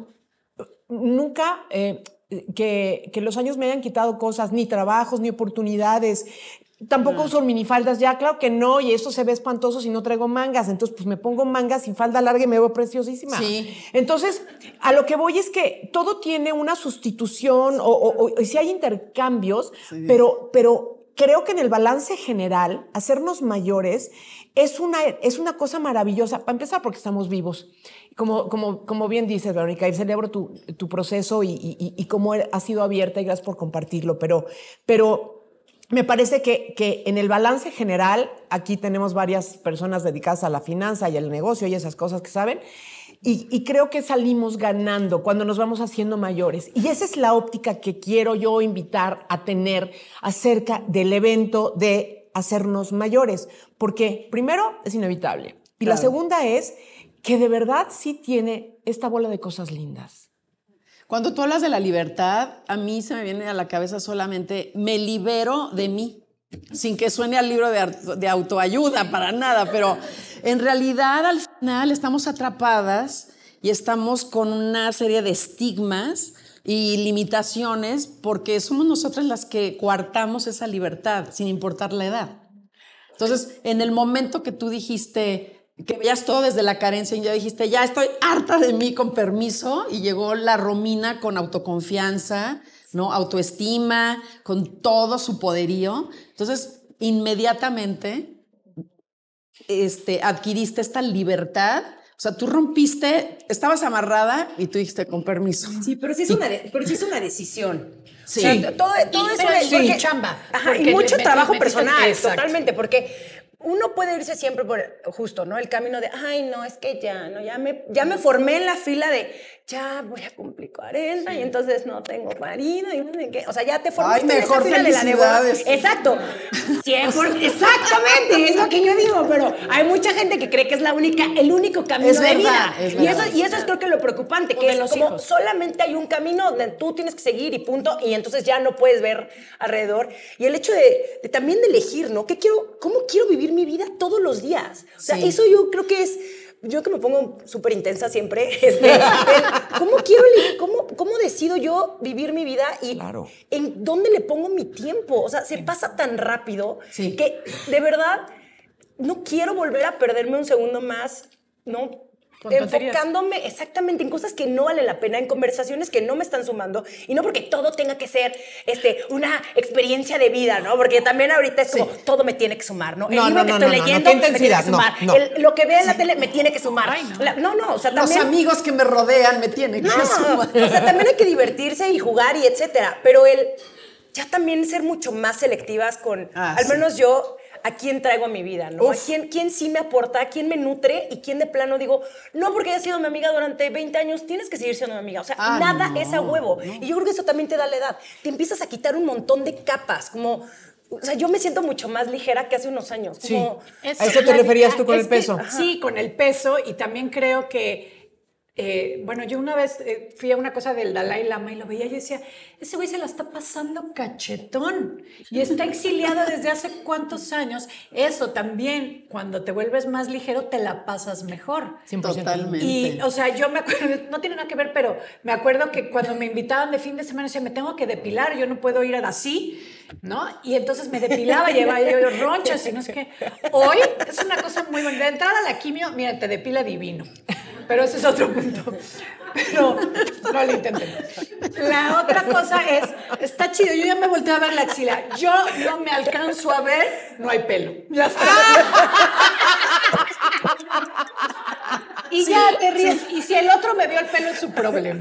Speaker 2: nunca eh, que, que los años me hayan quitado cosas, ni trabajos, ni oportunidades. Tampoco uso minifaldas ya, claro que no, y eso se ve espantoso si no traigo mangas. Entonces, pues me pongo mangas y falda larga y me veo preciosísima.
Speaker 4: Sí.
Speaker 2: Entonces, a lo que voy es que todo tiene una sustitución o, o, o si hay intercambios,
Speaker 4: Sí.
Speaker 2: pero, pero creo que en el balance general, hacernos mayores es una, es una cosa maravillosa. Para empezar, porque estamos vivos. Como, como, como bien dices, Verónica, y celebro tu, tu proceso y, y, y cómo has sido abierta y gracias por compartirlo, pero, pero me parece que, que en el balance general, aquí tenemos varias personas dedicadas a la finanza y al negocio y esas cosas que saben, y, y creo que salimos ganando cuando nos vamos haciendo mayores. Y esa es la óptica que quiero yo invitar a tener acerca del evento de hacernos mayores, porque primero es inevitable y la
Speaker 4: Claro.
Speaker 2: segunda es que de verdad sí tiene esta bola de cosas lindas.
Speaker 4: Cuando tú hablas de la libertad, a mí se me viene a la cabeza solamente, me libero de mí, sin que suene al libro de, de autoayuda para nada, pero en realidad al final estamos atrapadas y estamos con una serie de estigmas y limitaciones porque somos nosotras las que coartamos esa libertad, sin importar la edad. Entonces, en el momento que tú dijiste que veías todo desde la carencia y ya dijiste, ya estoy harta de mí, con permiso, y llegó la Romina con autoconfianza, ¿no? Autoestima, con todo su poderío. Entonces, inmediatamente este, adquiriste esta libertad. O sea, tú rompiste, estabas amarrada y tú dijiste, con permiso.
Speaker 3: Sí, pero sí es una, de- pero sí es una decisión.
Speaker 4: Sí.
Speaker 3: O sea, todo, todo
Speaker 1: Y-
Speaker 3: eso
Speaker 1: pero
Speaker 3: es
Speaker 1: sí,
Speaker 3: porque-
Speaker 1: chamba,
Speaker 3: Ajá,
Speaker 1: porque
Speaker 3: y mucho
Speaker 1: le-
Speaker 3: trabajo
Speaker 1: metiste-
Speaker 3: personal,
Speaker 1: exacto.
Speaker 3: totalmente, porque uno puede irse siempre por justo, ¿no? El camino de, ay, no, es que ya, no, ya me, ya me formé en la fila de, ya voy a cumplir cuarenta y entonces no tengo marido y no sé qué. O sea, ya te formaste
Speaker 4: Ay,
Speaker 3: en esa
Speaker 4: mejor
Speaker 3: fila de la de boda.
Speaker 4: felicidades.
Speaker 3: Exacto. cien por ciento, exactamente, es lo que yo digo, pero hay mucha gente que cree que es la única, el único camino
Speaker 4: Es
Speaker 3: de
Speaker 4: verdad,
Speaker 3: vida.
Speaker 4: es
Speaker 3: y eso,
Speaker 4: verdad.
Speaker 3: y eso es creo que lo preocupante,
Speaker 1: O
Speaker 3: que
Speaker 1: de
Speaker 3: es
Speaker 1: los
Speaker 3: como
Speaker 1: hijos.
Speaker 3: solamente hay un camino donde tú tienes que seguir y punto, y entonces ya no puedes ver alrededor. Y el hecho de, de también de elegir, ¿no? ¿Qué quiero, ¿Cómo quiero vivir mi vida todos los días? O sea,
Speaker 4: Sí.
Speaker 3: eso yo creo que es, yo que me pongo súper intensa siempre, este, el, ¿cómo quiero elegir, cómo, cómo decido yo vivir mi vida y
Speaker 2: Claro.
Speaker 3: en dónde le pongo mi tiempo? O sea, se pasa tan rápido
Speaker 4: Sí.
Speaker 3: que de verdad no quiero volver a perderme un segundo más, ¿no?
Speaker 1: Con tonterías.
Speaker 3: Enfocándome exactamente en cosas que no valen la pena, en conversaciones que no me están sumando, y no porque todo tenga que ser este, una experiencia de vida, ¿no? Porque también ahorita es como,
Speaker 4: Sí.
Speaker 3: todo me tiene que sumar, ¿no? El
Speaker 2: No,
Speaker 3: libro
Speaker 2: no,
Speaker 3: que
Speaker 2: no,
Speaker 3: estoy
Speaker 2: no, no,
Speaker 3: leyendo
Speaker 2: ¿qué
Speaker 3: me tiene
Speaker 2: intensidad?
Speaker 3: que
Speaker 2: No,
Speaker 3: sumar.
Speaker 2: no.
Speaker 3: El- lo que veo en la tele me tiene que sumar.
Speaker 1: Ay, no.
Speaker 3: La- no, no, o sea,
Speaker 4: Los
Speaker 3: también...
Speaker 4: amigos que me rodean me tienen que
Speaker 3: No,
Speaker 4: sumar.
Speaker 3: o sea, también hay que divertirse y jugar y etcétera, pero el ya también ser mucho más selectivas con,
Speaker 4: Ah,
Speaker 3: al
Speaker 4: sí.
Speaker 3: menos yo, a quién traigo a mi vida, ¿no?
Speaker 5: Uf.
Speaker 3: A quién, quién sí me aporta, a quién me nutre y quién de plano digo, no porque haya sido mi amiga durante veinte años, tienes que seguir siendo mi amiga. O sea,
Speaker 4: Ah,
Speaker 3: nada
Speaker 4: no,
Speaker 3: es a huevo. Y yo creo que eso también te da la edad. Te empiezas a quitar un montón de capas, como... O sea, yo me siento mucho más ligera que hace unos años.
Speaker 5: Sí.
Speaker 3: Como,
Speaker 1: Es-
Speaker 5: ¿A eso te
Speaker 1: la-
Speaker 5: referías tú con
Speaker 1: es
Speaker 5: el
Speaker 1: que-
Speaker 5: peso?
Speaker 1: Sí, con el peso y también creo que, eh, bueno, yo una vez eh, fui a una cosa del Dalai Lama y lo veía y yo decía, ese güey se la está pasando cachetón y está exiliado desde hace cuántos años. Eso también, cuando te vuelves más ligero, te la pasas mejor.
Speaker 5: cien por ciento.
Speaker 4: Totalmente.
Speaker 1: Y, o sea, yo me acuerdo, no tiene nada que ver, pero me acuerdo que cuando me invitaban de fin de semana, decía, me tengo que depilar, yo no puedo ir así, ¿no? Y entonces me depilaba, llevaba yo ronchas y no sé qué. Hoy es una cosa muy bonita. De entrada a la quimio, mira, te depila divino. Pero ese es otro punto. Pero no lo intenten. La otra cosa es, está chido, yo ya me volteé a ver la axila. Yo no me alcanzo a ver, no hay pelo. Ya está. Y ya te ríes. Y si el otro me vio el pelo, es su problema.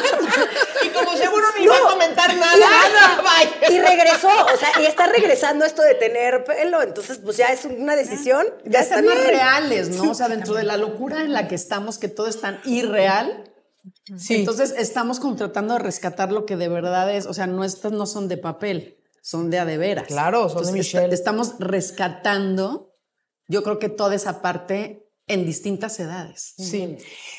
Speaker 5: Y como seguro ni va a comentar nada,
Speaker 3: nada.
Speaker 5: bye.
Speaker 3: Y regresó, o sea, y está regresando esto de tener pelo, entonces pues ya es una decisión, ya está
Speaker 4: Ser más
Speaker 3: bien.
Speaker 4: reales, ¿no? O sea, dentro de la locura en la que estamos, que todo es tan irreal.
Speaker 5: Sí.
Speaker 4: Entonces estamos como tratando de rescatar lo que de verdad es, o sea, no, estas no son de papel, son de a de veras.
Speaker 5: Claro, son de
Speaker 4: Entonces,
Speaker 5: Michelle.
Speaker 4: esta- estamos rescatando, yo creo que toda esa parte en distintas edades.
Speaker 5: Sí.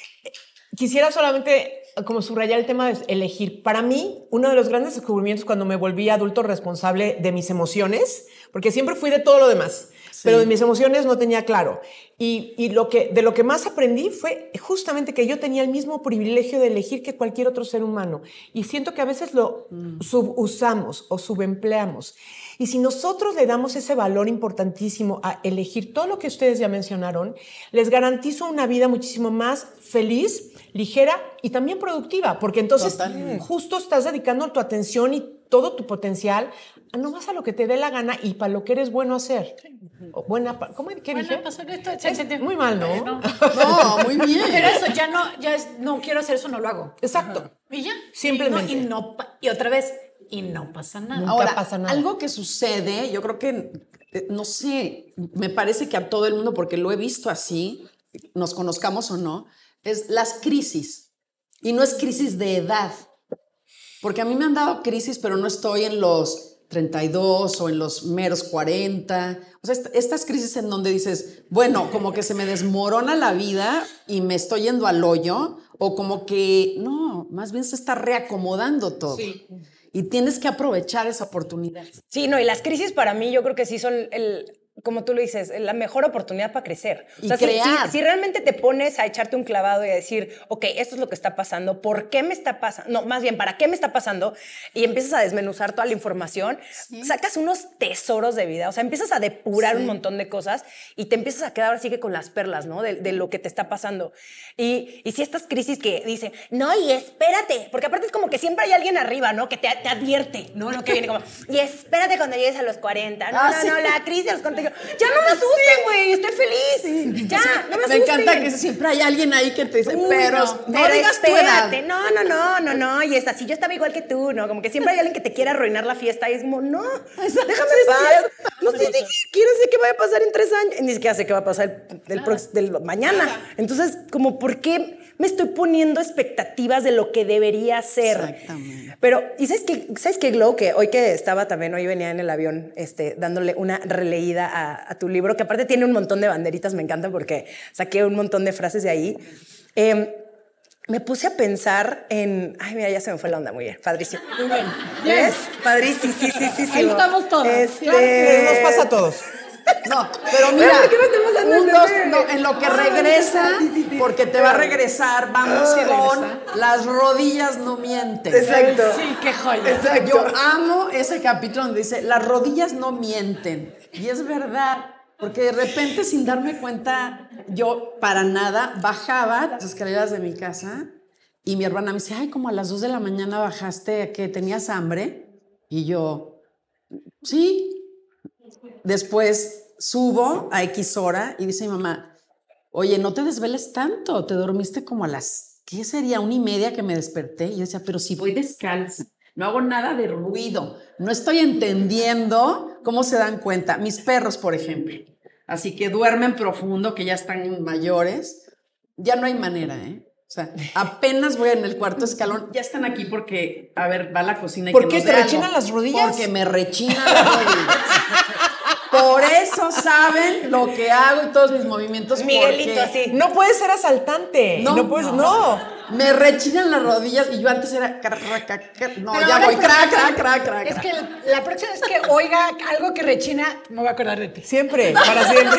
Speaker 5: Quisiera solamente como subrayar el tema de elegir. Para mí, uno de los grandes descubrimientos cuando me volví adulto responsable de mis emociones, porque siempre fui de todo lo demás, sí. pero de mis emociones no tenía claro. Y, y lo que, de lo que más aprendí fue justamente que yo tenía el mismo privilegio de elegir que cualquier otro ser humano. Y siento que a veces lo mm. subusamos o subempleamos. Y si nosotros le damos ese valor importantísimo a elegir todo lo que ustedes ya mencionaron, les garantizo una vida muchísimo más feliz, ligera y también productiva, porque entonces Totalmente. justo estás dedicando tu atención y todo tu potencial a no más a lo que te dé la gana y para lo que eres bueno hacer. O buena, ¿cómo qué
Speaker 1: bueno,
Speaker 5: dije?
Speaker 1: Pues, esto, es,
Speaker 5: es muy mal, ¿no?
Speaker 1: No,
Speaker 4: no muy bien.
Speaker 1: Pero eso ya no, ya es, no quiero hacer eso, no lo hago.
Speaker 5: Exacto.
Speaker 1: Ajá. Y ya.
Speaker 5: Simplemente.
Speaker 1: Y, no, y, no, y otra vez, y no pasa nada.
Speaker 5: Nunca
Speaker 4: Ahora,
Speaker 5: pasa nada.
Speaker 4: algo que sucede, yo creo que, no sé, me parece que a todo el mundo, porque lo he visto así, nos conozcamos o no, es las crisis. Y no es crisis de edad. Porque a mí me han dado crisis, pero no estoy en los treinta y dos o en los meros cuarenta. O sea, est estas crisis en donde dices, bueno, como que se me desmorona la vida y me estoy yendo al hoyo, o como que, no, más bien se está reacomodando todo.
Speaker 5: Sí.
Speaker 4: Y tienes que aprovechar esa oportunidad.
Speaker 3: Sí, no, y las crisis para mí yo creo que sí son el... como tú lo dices, la mejor oportunidad para crecer.
Speaker 4: Y
Speaker 3: o sea, si,
Speaker 4: crear.
Speaker 3: Si, si realmente te pones a echarte un clavado y a decir, ok, esto es lo que está pasando, ¿por qué me está pasando? No, más bien, ¿para qué me está pasando? Y empiezas a desmenuzar toda la información, sí. sacas unos tesoros de vida, o sea, empiezas a depurar sí. un montón de cosas y te empiezas a quedar así que con las perlas, ¿no? De, de lo que te está pasando. Y, y si estas crisis que dicen, no, y espérate, porque aparte es como que siempre hay alguien arriba, ¿no? Que te, te advierte, ¿no? Lo que viene como, y espérate cuando llegues a los cuarenta. No, ah, no, sí. no, la crisis de los cuarenta. Ya no me asusten, güey, estoy feliz. Ya, no me asusten.
Speaker 4: Me encanta que siempre hay alguien ahí que te dice,
Speaker 3: Uy,
Speaker 4: pero
Speaker 3: no,
Speaker 4: no
Speaker 3: pero
Speaker 4: digas tu edad.
Speaker 3: espérate. No, no, no, no, no. Y es así, yo estaba igual que tú, ¿no? Como que siempre hay alguien que te quiere arruinar la fiesta y es como, no, déjame en paz. No sé ni siquiera sé qué va a pasar en tres años. Ni siquiera sé qué va a pasar el, el, del mañana. Entonces, como, ¿por qué me estoy poniendo expectativas de lo que debería ser?
Speaker 4: Exactamente.
Speaker 3: Pero, ¿y sabes qué, sabes qué, Glo? Que hoy que estaba también, hoy venía en el avión este, dándole una releída a, a tu libro, que aparte tiene un montón de banderitas, me encantan porque saqué un montón de frases de ahí. Eh, me puse a pensar en... Ay, mira, ya se me fue la onda, muy bien, padrísimo.
Speaker 1: Muy bien.
Speaker 3: ¿Ves? Padrísimo, sí, sí, sí, sí.
Speaker 1: Ahí estamos todos.
Speaker 3: Este...
Speaker 5: Claro, nos pasa a todos.
Speaker 4: No, pero mira,
Speaker 3: ¿qué me está pasando?
Speaker 4: un, dos, no, en lo que regresa, porque te va a regresar, vamos
Speaker 5: Sí,
Speaker 4: con
Speaker 5: regresa.
Speaker 4: las rodillas no mienten.
Speaker 3: Exacto.
Speaker 1: Sí, qué joya.
Speaker 3: Exacto.
Speaker 4: Yo amo ese capítulo donde dice, las rodillas no mienten. Y es verdad, porque de repente sin darme cuenta, yo para nada bajaba las escaleras de mi casa y mi hermana me dice, ay, como a las dos de la mañana bajaste, ¿que tenías hambre? Y yo, sí. Después subo a X hora y dice mi mamá, oye, no te desveles tanto, te dormiste como a las, ¿qué sería? Una y media que me desperté. Y yo decía, pero si voy descalza, no hago nada de ruido, no estoy entendiendo cómo se dan cuenta. Mis perros, por ejemplo, así que duermen profundo, que ya están mayores, ya no hay manera, ¿eh? O sea, apenas voy en el cuarto escalón, ya están aquí porque, a ver, va a la cocina y
Speaker 5: ¿Por
Speaker 4: que
Speaker 5: qué
Speaker 4: nos
Speaker 5: te
Speaker 4: dé
Speaker 5: rechinan
Speaker 4: algo.
Speaker 5: las rodillas?
Speaker 4: Porque me rechinan las rodillas. Por eso saben lo que hago y todos mis movimientos.
Speaker 3: Miguelito,
Speaker 4: porque
Speaker 3: así.
Speaker 5: No puedes ser asaltante.
Speaker 4: No,
Speaker 5: No, puedes,
Speaker 4: no.
Speaker 5: no.
Speaker 4: Me rechinan las rodillas y yo antes era... cra, cra, cra, cra. No,
Speaker 1: Pero
Speaker 4: ya
Speaker 1: ahora
Speaker 4: voy.
Speaker 1: el
Speaker 4: Cra,
Speaker 1: problema
Speaker 4: cra, cra, cra,
Speaker 1: Es
Speaker 4: cra.
Speaker 1: que el- la próxima vez que oiga algo que rechina, me voy a acordar de ti.
Speaker 5: Siempre, para siempre.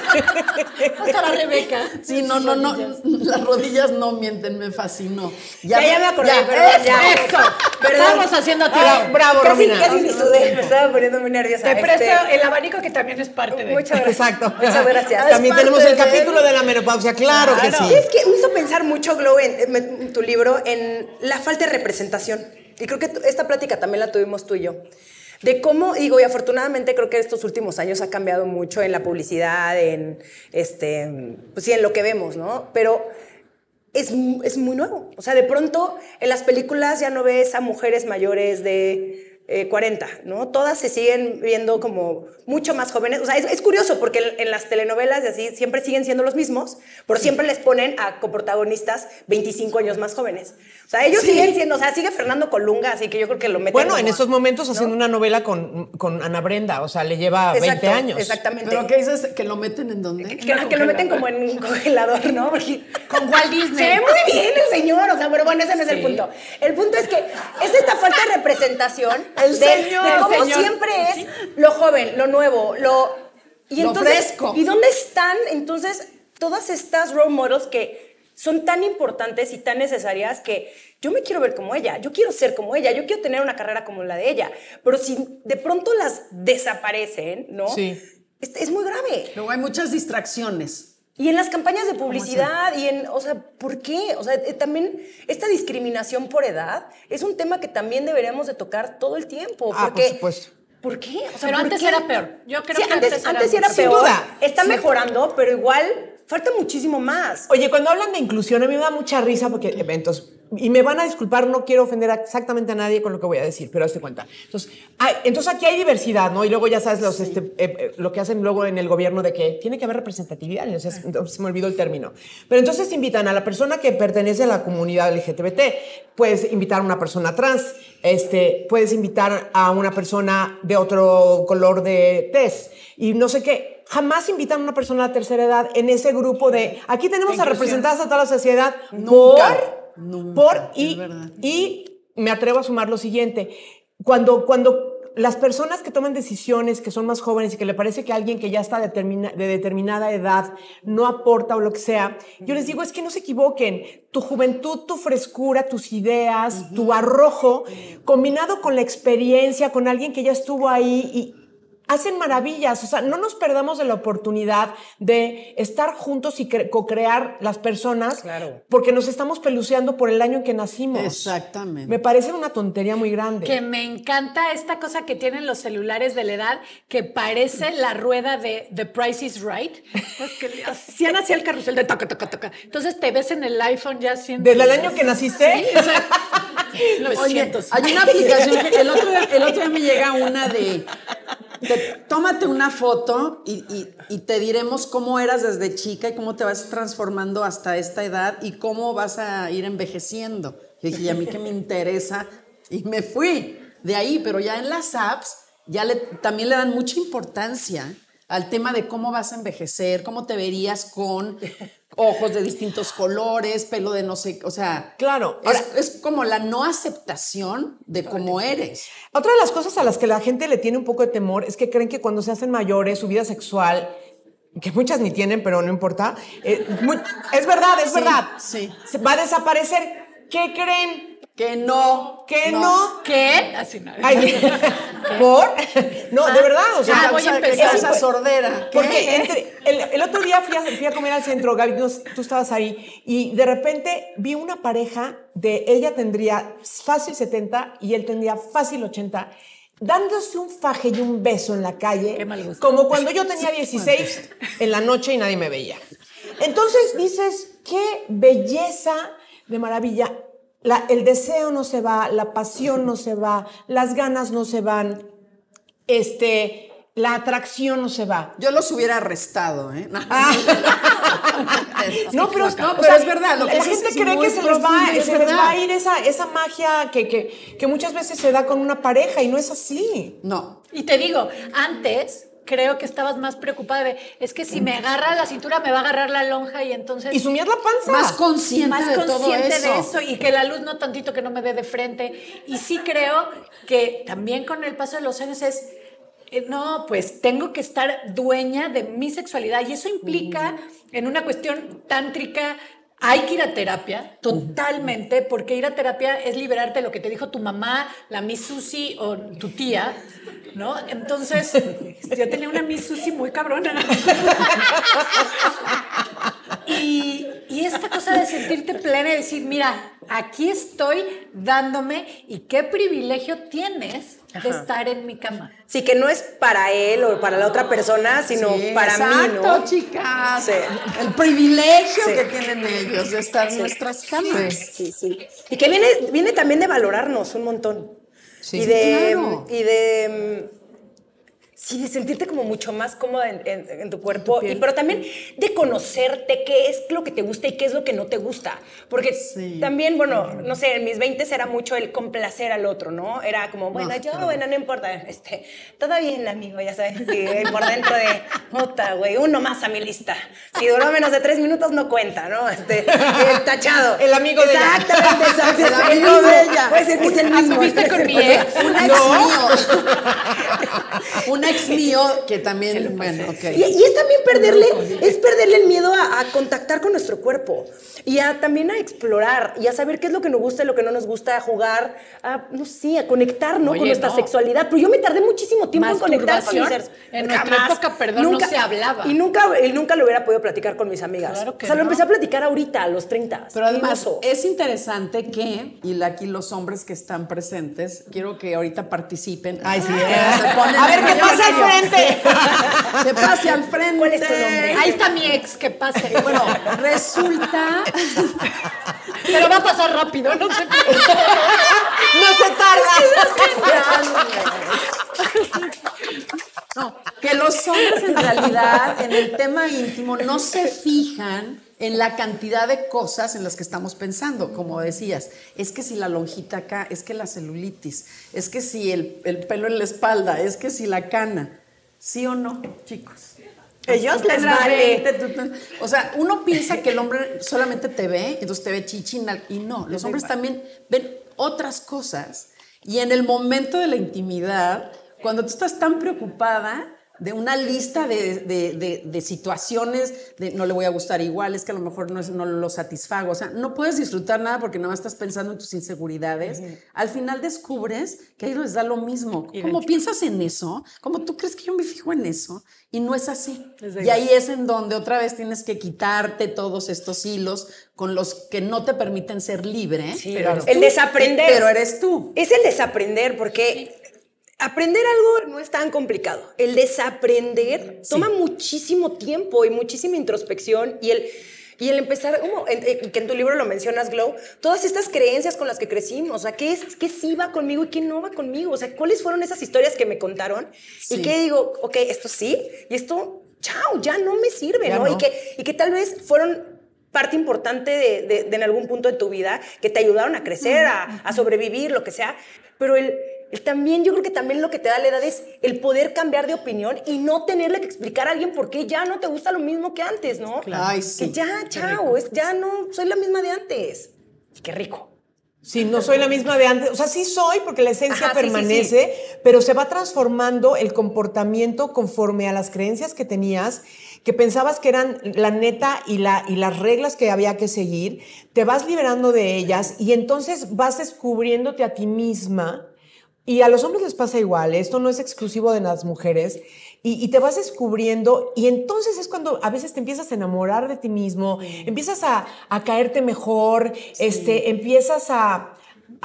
Speaker 1: Ojalá, Rebeca.
Speaker 4: Sí, no, no, no. Las rodillas no mienten, me fascinó.
Speaker 3: Ya, ya me acordé,
Speaker 4: ya,
Speaker 3: perdón, ya.
Speaker 1: Eso.
Speaker 3: Perdón.
Speaker 1: Estamos haciendo
Speaker 5: Ah,
Speaker 1: tiempo.
Speaker 5: bravo,
Speaker 3: Casi,
Speaker 5: Romina.
Speaker 3: casi ni sudé, me estaba poniendo muy nerviosa.
Speaker 1: Te presto
Speaker 3: Este,
Speaker 1: el abanico que también es parte de.
Speaker 3: Muchas gracias.
Speaker 5: Exacto.
Speaker 3: Muchas gracias.
Speaker 5: También
Speaker 4: Es
Speaker 5: tenemos
Speaker 4: parte
Speaker 5: el
Speaker 4: de-
Speaker 5: capítulo de la menopausia, claro, que sí.
Speaker 3: Sí, es que me hizo pensar mucho, Glow, en, en tu libro, en la falta de representación. Y creo que tu- esta plática también la tuvimos tú y yo. De cómo, digo, y afortunadamente creo que estos últimos años ha cambiado mucho en la publicidad, en, este, pues sí, en lo que vemos, ¿no? Pero es, mu- es muy nuevo. O sea, de pronto en las películas ya no ves a mujeres mayores de eh, cuarenta, ¿no? Todas se siguen viendo como mucho más jóvenes. O sea, es, es curioso porque en, en las telenovelas y así siempre siguen siendo los mismos, pero siempre les ponen a coprotagonistas veinticinco años más jóvenes. O sea, ellos
Speaker 5: Sí.
Speaker 3: siguen siendo, o sea, sigue Fernando Colunga, así que yo creo que lo meten
Speaker 5: Bueno,
Speaker 3: como-
Speaker 5: en estos momentos
Speaker 3: ¿no?
Speaker 5: haciendo una novela con, con Ana Brenda, o sea, le lleva veinte
Speaker 3: Exacto,
Speaker 5: años.
Speaker 3: Exactamente.
Speaker 4: ¿Pero qué dices? ¿Que lo meten en dónde?
Speaker 3: Que, que lo meten como en un congelador, ¿no? Porque
Speaker 1: Con Walt Disney.
Speaker 3: se ve muy bien el señor, o sea, pero bueno, ese no es el punto. El punto es que es esta falta de representación
Speaker 4: El
Speaker 3: de,
Speaker 4: señor,
Speaker 3: de cómo
Speaker 4: señor.
Speaker 3: siempre es lo joven, lo nuevo, lo... Y
Speaker 4: Lo
Speaker 3: entonces,
Speaker 4: fresco.
Speaker 3: ¿y dónde están entonces todas estas role models que son tan importantes y tan necesarias que yo me quiero ver como ella, yo quiero ser como ella, yo quiero tener una carrera como la de ella, pero si de pronto las desaparecen, ¿no?
Speaker 5: Sí.
Speaker 3: Es, es muy grave.
Speaker 4: Luego hay muchas distracciones.
Speaker 3: Y en las campañas de publicidad y en, o sea, ¿por qué? O sea, eh, también esta discriminación por edad es un tema que también deberíamos de tocar todo el tiempo.
Speaker 5: Ah,
Speaker 3: porque,
Speaker 5: por supuesto.
Speaker 3: ¿Por qué? O sea,
Speaker 1: Pero
Speaker 3: ¿por
Speaker 1: antes
Speaker 3: qué?
Speaker 1: era peor. Yo creo
Speaker 3: Sí,
Speaker 1: que
Speaker 3: antes,
Speaker 1: antes era
Speaker 3: antes era
Speaker 1: mucho.
Speaker 3: peor.
Speaker 5: Sin duda.
Speaker 3: Está
Speaker 5: Sí.
Speaker 3: mejorando, pero igual falta muchísimo más.
Speaker 5: Oye, cuando hablan de inclusión, a mí me da mucha risa porque eventos, y me van a disculpar, no quiero ofender exactamente a nadie con lo que voy a decir, pero hazte cuenta. Entonces, hay- entonces aquí hay diversidad, ¿no? Y luego ya sabes los, este, eh, eh, lo que hacen luego en el gobierno de que tiene que haber representatividad, o sea, es- se me olvidó el término. Pero entonces invitan a la persona que pertenece a la comunidad L G B T, puedes invitar a una persona trans, este, puedes invitar a una persona de otro color de tez, y no sé qué. Jamás invitan a una persona de tercera edad en ese grupo de aquí tenemos a representadas a toda la sociedad
Speaker 4: Nunca,
Speaker 5: por,
Speaker 4: nunca,
Speaker 5: por
Speaker 4: es
Speaker 5: y,
Speaker 4: verdad.
Speaker 5: y me atrevo a sumar lo siguiente. Cuando, cuando las personas que toman decisiones, que son más jóvenes y que le parece que alguien que ya está determina- de determinada edad no aporta o lo que sea, yo les digo, es que no se equivoquen. Tu juventud, tu frescura, tus ideas, tu arrojo, combinado con la experiencia, con alguien que ya estuvo ahí y hacen maravillas. O sea, no nos perdamos de la oportunidad de estar juntos y cre- co-crear las personas,
Speaker 3: Claro.
Speaker 5: porque nos estamos peluceando por el año en que nacimos.
Speaker 4: Exactamente.
Speaker 5: Me parece una tontería muy grande.
Speaker 1: Que me encanta esta cosa que tienen los celulares de la edad que parece la rueda de The Price is Right. Pues que hacían así el carrusel de toca, toca, toca. Entonces te ves en el iPhone ya haciendo...
Speaker 5: ¿Desde el año que naciste?
Speaker 1: Sí, exacto.
Speaker 4: Oye,
Speaker 1: novecientos.
Speaker 4: hay una aplicación que el otro, día, el otro día me llega una de, de tómate una foto y, y- y te diremos cómo eras desde chica y cómo te vas transformando hasta esta edad y cómo vas a ir envejeciendo. Yo dije, y a mí que me interesa, y me fui de ahí, pero ya en las apps ya le, también le dan mucha importancia al tema de cómo vas a envejecer, cómo te verías con ojos de distintos colores, pelo de no sé, o sea,
Speaker 5: Claro.
Speaker 4: es, es como la no aceptación de cómo eres.
Speaker 5: Otra de las cosas a las que la gente le tiene un poco de temor es que creen que cuando se hacen mayores, su vida sexual, que muchas ni tienen, pero no importa, eh, muy- es verdad, es
Speaker 4: Sí,
Speaker 5: verdad,
Speaker 4: sí.
Speaker 5: se va a desaparecer. ¿Qué creen?
Speaker 4: Que no.
Speaker 5: ¿Que no?
Speaker 1: ¿Qué? Así no.
Speaker 5: Ay, ¿por? No, de verdad, o sea,
Speaker 1: Ya voy a
Speaker 4: Causa-
Speaker 1: empezar.
Speaker 4: causa sordera. ¿Qué?
Speaker 5: porque entre- el, el otro día fui a, fui a comer al centro, Gaby, tú, tú estabas ahí, y de repente vi una pareja de, ella tendría fácil setenta y él tendría fácil ochenta, dándose un faje y un beso en la calle,
Speaker 1: Qué mal gusto.
Speaker 5: como cuando yo tenía dieciséis en la noche y nadie me veía. Entonces dices, qué belleza de maravilla.
Speaker 2: la, el deseo no se va, la pasión no se va, las ganas no se van, este, la atracción no se va.
Speaker 4: Yo los hubiera arrestado, ¿eh?
Speaker 2: Ah. No, pero,
Speaker 4: No,
Speaker 2: o
Speaker 4: pero
Speaker 2: sea,
Speaker 4: es verdad, lo que
Speaker 2: la
Speaker 4: dices
Speaker 2: gente
Speaker 4: es
Speaker 2: cree
Speaker 4: muy
Speaker 2: que se les va,
Speaker 4: profundo, es
Speaker 2: se les va
Speaker 4: verdad.
Speaker 2: a ir esa, esa magia que, que, que muchas veces se da con una pareja y no es así.
Speaker 4: No.
Speaker 1: Y te digo, antes creo que estabas más preocupada de, es que si me agarra la cintura me va a agarrar la lonja y entonces...
Speaker 2: Y sumir la panza.
Speaker 4: Más consciente
Speaker 1: más
Speaker 4: de todo
Speaker 1: consciente
Speaker 4: eso.
Speaker 1: de eso y que la luz no tantito que no me dé de frente. Y sí creo que también con el paso de los años es, eh, no, pues tengo que estar dueña de mi sexualidad y eso implica en una cuestión tántrica. Hay que ir a terapia, totalmente, porque ir a terapia es liberarte de lo que te dijo tu mamá, la Miss Susi o tu tía, ¿no? Entonces, yo tenía una Miss Susi muy cabrona. Y, y esta cosa de sentirte plena y decir, mira, aquí estoy dándome y qué privilegio tienes de
Speaker 3: Ajá.
Speaker 1: estar en mi cama.
Speaker 3: Sí, que no es para él o para la otra persona, sino
Speaker 4: Sí,
Speaker 3: para
Speaker 4: exacto,
Speaker 3: mí, ¿no?
Speaker 4: chicas.
Speaker 3: Sí.
Speaker 4: El privilegio
Speaker 3: Sí.
Speaker 4: que tienen ellos de estar en nuestras camas.
Speaker 3: Sí, sí. Y que viene, viene también de valorarnos un montón.
Speaker 2: Sí.
Speaker 3: y de,
Speaker 4: Claro.
Speaker 3: y de mm, sí, de sentirte como mucho más cómoda en, en- en tu cuerpo, y, pero también de conocerte qué es lo que te gusta y qué es lo que no te gusta. Porque
Speaker 4: Sí.
Speaker 3: también, bueno, no sé, en mis veintes era mucho el complacer al otro, ¿no? Era como, bueno,
Speaker 4: No,
Speaker 3: yo,
Speaker 4: claro.
Speaker 3: bueno, no importa, este, todo bien, amigo, ya sabes, sí, por dentro de, puta, güey, uno más a mi lista. Si duró menos de tres minutos, no cuenta, ¿no? Este, el tachado.
Speaker 2: El amigo de ella.
Speaker 3: Exactamente, exacto.
Speaker 4: El
Speaker 3: es
Speaker 4: amigo
Speaker 3: mismo.
Speaker 4: de ella.
Speaker 3: Puede ser que es el mismo.
Speaker 1: ¿Anduviste con mi ex?
Speaker 4: Un ex mío. Un ex mío que también, bueno, ok.
Speaker 3: Y, y es también perderle, es perderle el miedo a, a contactar con nuestro cuerpo y a, también a explorar y a saber qué es lo que nos gusta y lo que no nos gusta, a jugar, a, no sé, a conectar, ¿no?
Speaker 1: Oye,
Speaker 3: con nuestra
Speaker 1: no.
Speaker 3: sexualidad. Pero yo me tardé muchísimo tiempo en conectar con mis
Speaker 1: Masturbación,
Speaker 3: seres.
Speaker 1: en nuestra época, perdón, no se hablaba.
Speaker 3: Y nunca, y nunca lo hubiera podido platicar con mis amigas.
Speaker 1: Claro que
Speaker 3: o sea, lo
Speaker 1: no.
Speaker 3: empecé a platicar ahorita, a los treinta.
Speaker 4: Pero además
Speaker 3: Qué oso.
Speaker 4: es interesante que, y aquí los hombres que están presentes, quiero que ahorita participen.
Speaker 2: Ay, sí,
Speaker 4: Se
Speaker 2: ¿eh?
Speaker 4: ponen
Speaker 2: A ver, ¿qué
Speaker 4: nerviosos.
Speaker 2: pasa al frente?
Speaker 4: Se pase al frente.
Speaker 3: ¿Cuál es tu nombre?
Speaker 1: Ahí está mi ex, que pase.
Speaker 4: Bueno, resulta...
Speaker 1: Pero va a pasar rápido, no sé.
Speaker 2: No se tarda.
Speaker 4: No, que los hombres en realidad en el tema íntimo no se fijan en la cantidad de cosas en las que estamos pensando, como decías, es que si la lonjita acá, es que la celulitis, es que si el, el pelo en la espalda, es que si la cana, ¿sí o no, chicos?
Speaker 3: Ellos
Speaker 4: Tú
Speaker 3: les
Speaker 4: tendrás
Speaker 3: vale.
Speaker 4: veinte, tú ten- o sea, uno piensa que el hombre solamente te ve, entonces te ve chichina, y no, los hombres también ven otras cosas. Y en el momento de la intimidad, cuando tú estás tan preocupada de una lista de, de- de- de situaciones, de no le voy a gustar igual, es que a lo mejor no, es- no lo satisfago, o sea, no puedes disfrutar nada porque nada más estás pensando en tus inseguridades, al final descubres que a ellos les da lo mismo. Como piensas en eso, como tú crees que yo me fijo en eso, y no es así. Y ahí es en donde otra vez tienes que quitarte todos estos hilos con los que no te permiten ser libre.
Speaker 3: Sí,
Speaker 4: pero eres
Speaker 3: el
Speaker 4: tú.
Speaker 3: desaprender.
Speaker 4: Pero eres tú.
Speaker 3: Es el desaprender, porque aprender algo no es tan complicado. El desaprender toma muchísimo tiempo y muchísima introspección, y el, y el empezar, como en- en- que en tu libro lo mencionas, Glow, todas estas creencias con las que crecimos, o sea, ¿qué, es, qué sí va conmigo y qué no va conmigo? O sea, ¿cuáles fueron esas historias que me contaron?
Speaker 4: Sí.
Speaker 3: Y que digo, ok, esto sí, y esto, chao, ya no me sirve,
Speaker 2: Ya
Speaker 3: ¿no?
Speaker 2: no.
Speaker 3: Y, que, y que tal vez fueron parte importante de, de- de en algún punto de tu vida, que te ayudaron a crecer, a, a sobrevivir, lo que sea, pero el, el también, yo creo que también lo que te da la edad es el poder cambiar de opinión y no tenerle que explicar a alguien por qué ya no te gusta lo mismo que antes, ¿no?
Speaker 4: Ay, sí.
Speaker 3: Que ya, chao, es, ya no soy la misma de antes. Y qué rico.
Speaker 2: Sí, no soy la misma de antes. O sea, sí soy porque la esencia
Speaker 3: Ajá, sí, sí,
Speaker 2: permanece, pero se va transformando el comportamiento conforme a las creencias que tenías, que pensabas que eran la neta y, la, y las reglas que había que seguir. Te vas liberando de ellas y entonces vas descubriéndote a ti misma. Y a los hombres les pasa igual, esto no es exclusivo de las mujeres, y, y te vas descubriendo, y entonces es cuando a veces te empiezas a enamorar de ti mismo, sí. empiezas a, a caerte mejor, sí. este, empiezas a,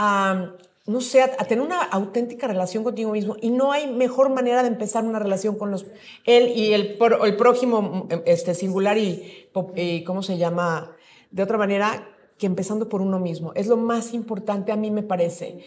Speaker 2: a no sé, a, a tener una auténtica relación contigo mismo, y no hay mejor manera de empezar una relación con los, él y el, el prójimo este, singular y, y, ¿cómo se llama? De otra manera,
Speaker 5: que empezando por uno mismo. Es lo más importante, a mí me parece.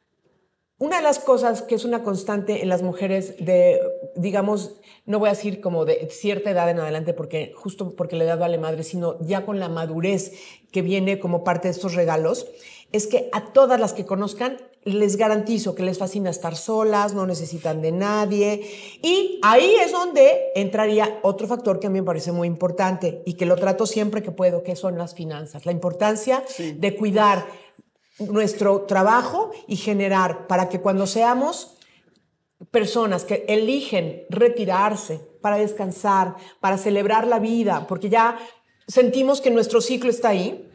Speaker 5: Una de las cosas que es una constante en las mujeres de, digamos, no voy a decir como de cierta edad en adelante, porque justo porque la edad vale madre, sino ya con la madurez que viene como parte de estos regalos, es que a todas las que conozcan les garantizo que les fascina estar solas, no necesitan de nadie. Y ahí es donde entraría otro factor que a mí me parece muy importante y que lo trato siempre que puedo, que son las finanzas. La importancia sí. de cuidar nuestro trabajo y generar para que cuando seamos personas que eligen retirarse para descansar, para celebrar la vida, porque ya sentimos que nuestro ciclo está ahí,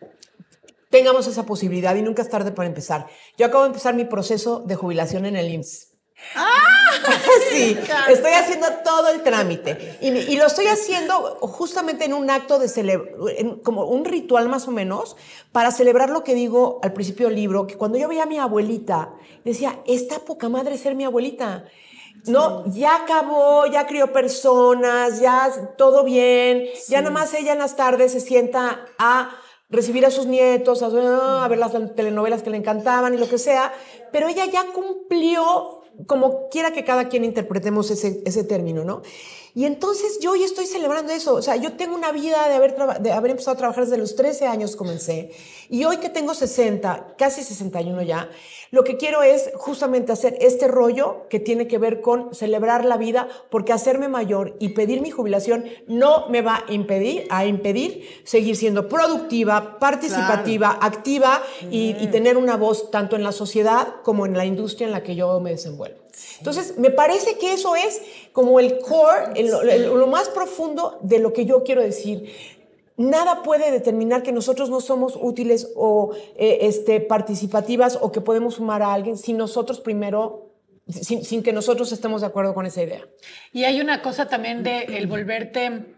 Speaker 5: tengamos esa posibilidad y nunca es tarde para empezar. Yo acabo de empezar mi proceso de jubilación en el I M S S. ¡Ah! Sí, estoy haciendo todo el trámite y, y lo estoy haciendo justamente en un acto de celebrar, como un ritual más o menos, para celebrar lo que digo al principio del libro, que cuando yo veía a mi abuelita, decía, está poca madre ser mi abuelita. No, ya acabó, ya crió personas, ya todo bien, sí. ya nada más ella en las tardes se sienta a recibir a sus nietos, a, a ver las telenovelas que le encantaban y lo que sea, pero ella ya cumplió, como quiera que cada quien interpretemos ese, ese término, ¿no? Y entonces yo hoy estoy celebrando eso. O sea, yo tengo una vida de haber, de haber empezado a trabajar desde los trece años, comencé. Y hoy que tengo sesenta, casi sesenta y uno ya, lo que quiero es justamente hacer este rollo que tiene que ver con celebrar la vida, porque hacerme mayor y pedir mi jubilación no me va a impedir, a impedir seguir siendo productiva, participativa, claro. activa y, mm. y tener una voz tanto en la sociedad como en la industria en la que yo me desenvuelvo. Entonces, me parece que eso es como el core, el, el, lo más profundo de lo que yo quiero decir. Nada puede determinar que nosotros no somos útiles o eh, este, participativas o que podemos sumar a alguien si nosotros primero, sin, sin que nosotros estemos de acuerdo con esa idea.
Speaker 1: Y hay una cosa también de el volverte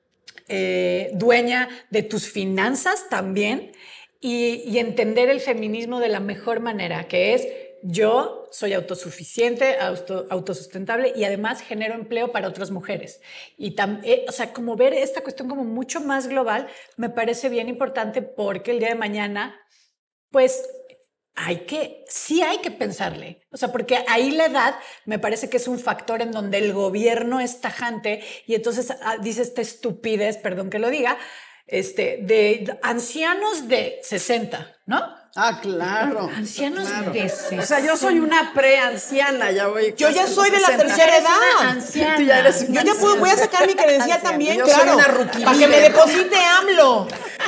Speaker 1: eh, dueña de tus finanzas también y, y entender el feminismo de la mejor manera, que es yo soy autosuficiente, auto, autosustentable y además genero empleo para otras mujeres. Y tam, eh, o sea, como ver esta cuestión como mucho más global me parece bien importante porque el día de mañana, pues, hay que, sí hay que pensarle. O sea, porque ahí la edad me parece que es un factor en donde el gobierno es tajante y entonces ah, dice esta estupidez, perdón que lo diga, este, de ancianos de sesenta, ¿no?
Speaker 4: Ah, claro.
Speaker 1: Ancianos
Speaker 4: claro.
Speaker 1: de sesenta.
Speaker 4: O sea, yo soy una preanciana, ya voy.
Speaker 5: Yo ya soy de la tercera edad.
Speaker 1: Anciana.
Speaker 4: Tú ya eres una
Speaker 5: yo ya puedo, voy a sacar mi credencial también,
Speaker 4: yo
Speaker 5: claro.
Speaker 4: Soy una rookie.
Speaker 5: Para que me deposite AMLO.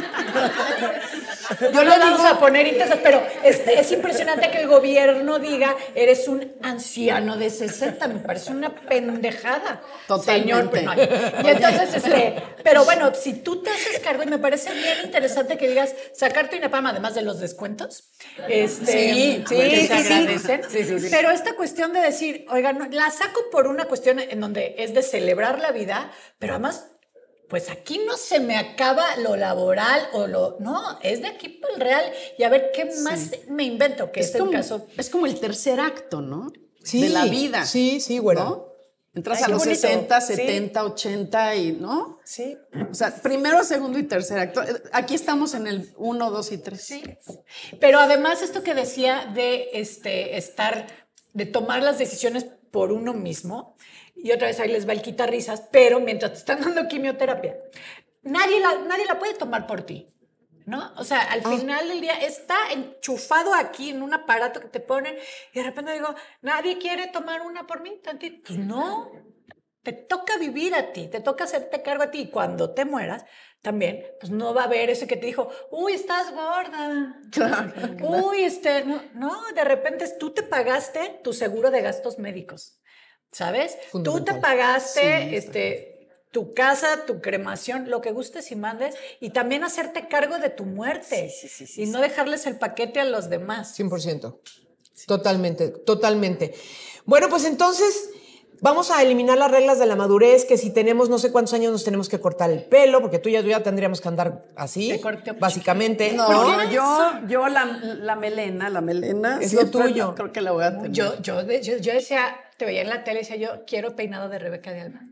Speaker 1: Yo lo vamos a poner interesante, pero es, es impresionante que el gobierno diga, eres un anciano de sesenta, me parece una pendejada.
Speaker 4: Totalmente.
Speaker 1: Señor, pues no hay. Y entonces, este, pero bueno, si tú te haces cargo, y me parece bien interesante que digas, sacar tu INAPAM, además de los descuentos, este,
Speaker 4: sí,
Speaker 1: sí, sí, sí, sí, sí, sí. Pero esta cuestión de decir, oigan, no, la saco por una cuestión en donde es de celebrar la vida, pero además, pues aquí no se me acaba lo laboral o lo... No, es de aquí para el real. Y a ver qué más sí. me invento, que es, es como, el caso...
Speaker 4: Es como el tercer acto, ¿no?
Speaker 5: Sí,
Speaker 4: de la vida.
Speaker 5: Sí, sí, bueno.
Speaker 4: ¿no? Entras
Speaker 1: Ay,
Speaker 4: a los
Speaker 1: bonito.
Speaker 4: sesenta, setenta, sí. ochenta y, ¿no?
Speaker 1: Sí.
Speaker 4: O sea, primero, segundo y tercer acto. Aquí estamos en el uno, dos y tres.
Speaker 1: Sí. Pero además esto que decía de este, estar, de tomar las decisiones por uno mismo... Y otra vez ahí les va el quitarrisas, pero mientras te están dando quimioterapia, nadie la, nadie la puede tomar por ti, ¿no? O sea, al ah. final del día está enchufado aquí en un aparato que te ponen y de repente digo, nadie quiere tomar una por mí, tantito. Pues no, te toca vivir a ti, te toca hacerte cargo a ti y cuando te mueras, también, pues no va a haber ese que te dijo, uy, estás gorda.
Speaker 4: Claro.
Speaker 1: Uy, este, no, no, de repente tú te pagaste tu seguro de gastos médicos. ¿Sabes? Tú te pagaste sí, este, tu casa, tu cremación, lo que gustes y mandes, y también hacerte cargo de tu muerte sí, sí, sí, sí, y sí, no dejarles el paquete a los demás.
Speaker 5: cien por ciento. Sí. Totalmente, totalmente. Bueno, pues entonces, vamos a eliminar las reglas de la madurez, que si tenemos no sé cuántos años nos tenemos que cortar el pelo, porque tú y yo ya tendríamos que andar así,
Speaker 1: Te corté un
Speaker 5: básicamente.
Speaker 4: No, yo, yo la, la melena, la melena.
Speaker 5: Es lo
Speaker 4: siempre
Speaker 5: tuyo.
Speaker 4: Creo que la voy a tener.
Speaker 1: Yo, yo, yo, yo decía, te veía en la tele y decía yo, quiero peinado de Rebeca de Alba.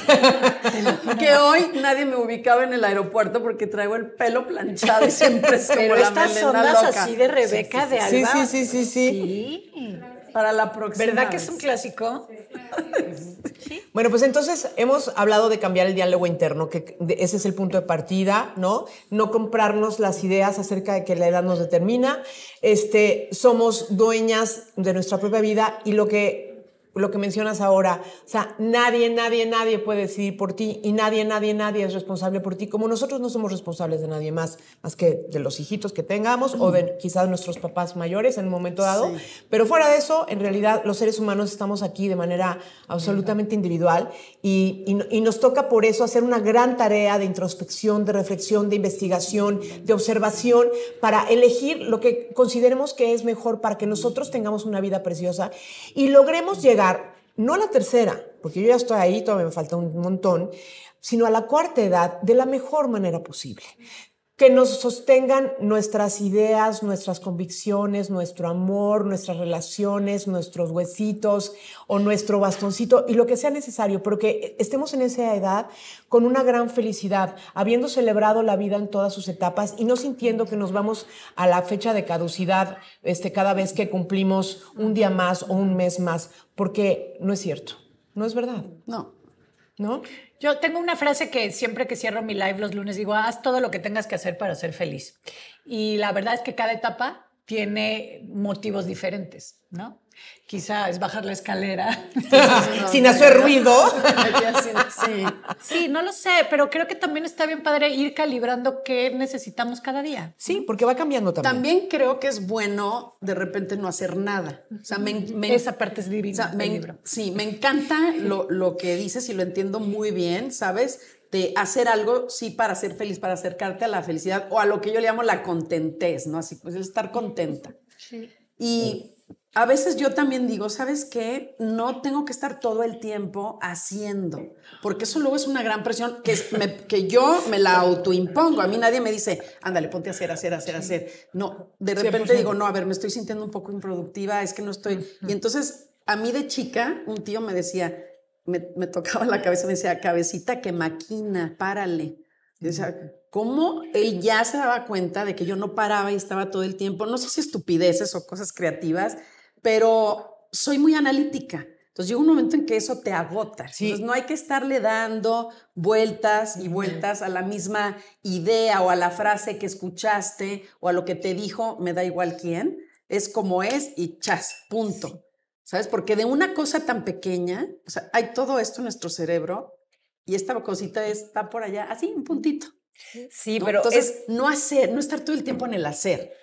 Speaker 4: Que hoy nadie me ubicaba en el aeropuerto porque traigo el pelo planchado y siempre es como
Speaker 1: Pero
Speaker 4: la
Speaker 1: estas
Speaker 4: melena
Speaker 1: ondas
Speaker 4: loca.
Speaker 1: así de Rebeca de
Speaker 5: Sí,
Speaker 1: Alba.
Speaker 5: sí, sí, sí, sí.
Speaker 1: Sí.
Speaker 4: Para la próxima.
Speaker 1: ¿Verdad que
Speaker 4: vez.
Speaker 1: es un clásico?
Speaker 5: Bueno, pues entonces hemos hablado de cambiar el diálogo interno, que ese es el punto de partida, ¿no? No comprarnos las ideas acerca de que la edad nos determina. Este, somos dueñas de nuestra propia vida y lo que lo que mencionas ahora, o sea, nadie, nadie, nadie puede decidir por ti y nadie, nadie, nadie es responsable por ti, como nosotros no somos responsables de nadie más, más que de los hijitos que tengamos o de quizás nuestros papás mayores en un momento dado,
Speaker 4: Sí.
Speaker 5: pero fuera de eso, en realidad los seres humanos estamos aquí de manera absolutamente individual y, y, y nos toca por eso hacer una gran tarea de introspección, de reflexión, de investigación, de observación, para elegir lo que consideremos que es mejor para que nosotros tengamos una vida preciosa y logremos llegar no a la tercera, porque yo ya estoy ahí, todavía me falta un montón, sino a la cuarta edad de la mejor manera posible. Que nos sostengan nuestras ideas, nuestras convicciones, nuestro amor, nuestras relaciones, nuestros huesitos o nuestro bastoncito y lo que sea necesario, pero que estemos en esa edad con una gran felicidad, habiendo celebrado la vida en todas sus etapas y no sintiendo que nos vamos a la fecha de caducidad este, cada vez que cumplimos un día más o un mes más, porque no es cierto, no es verdad,
Speaker 4: No.
Speaker 5: ¿no?
Speaker 1: Yo tengo una frase que siempre que cierro mi live los lunes digo, haz todo lo que tengas que hacer para ser feliz. Y la verdad es que cada etapa tiene motivos diferentes, ¿no? Quizá es bajar la escalera.
Speaker 5: Sin hacer ruido.
Speaker 4: Sí.
Speaker 1: Sí, no lo sé, pero creo que también está bien padre ir calibrando qué necesitamos cada día.
Speaker 5: Sí, porque va cambiando también.
Speaker 4: También creo que es bueno de repente no hacer nada. O sea, me, me-
Speaker 1: Esa parte es divina
Speaker 4: o sea, me
Speaker 1: del
Speaker 4: en-
Speaker 1: libro.
Speaker 4: sí, me encanta lo, lo que dices y lo entiendo muy bien, ¿sabes? De hacer algo, sí, para ser feliz, para acercarte a la felicidad o a lo que yo le llamo la contentez, ¿no? Así, pues el estar contenta. Y a veces yo también digo, ¿sabes qué? No tengo que estar todo el tiempo haciendo, porque eso luego es una gran presión que, es- me- que yo me la autoimpongo. A mí nadie me dice, ándale, ponte a hacer, hacer, hacer, hacer. No, de repente
Speaker 5: cien por ciento.
Speaker 4: digo, no, a ver, me estoy sintiendo un poco improductiva, es que no estoy... Y entonces, a mí de chica, un tío me decía, me, me tocaba la cabeza, me decía, cabecita que maquina, párale. Y decía, ¿cómo él ya se daba cuenta de que yo no paraba y estaba todo el tiempo? No sé si estupideces o cosas creativas, pero soy muy analítica. Entonces llega un momento en que eso te agota.
Speaker 5: Sí.
Speaker 4: Entonces no hay que estarle dando vueltas y vueltas a la misma idea o a la frase que escuchaste o a lo que te dijo, me da igual quién. Es como es y chas, punto. ¿Sabes? Porque de una cosa tan pequeña, o sea, hay todo esto en nuestro cerebro y esta cosita está por allá, así, un puntito.
Speaker 3: Sí,
Speaker 4: ¿no?
Speaker 3: pero
Speaker 4: Entonces,
Speaker 3: es,
Speaker 4: no hacer, no estar todo el tiempo en el hacer.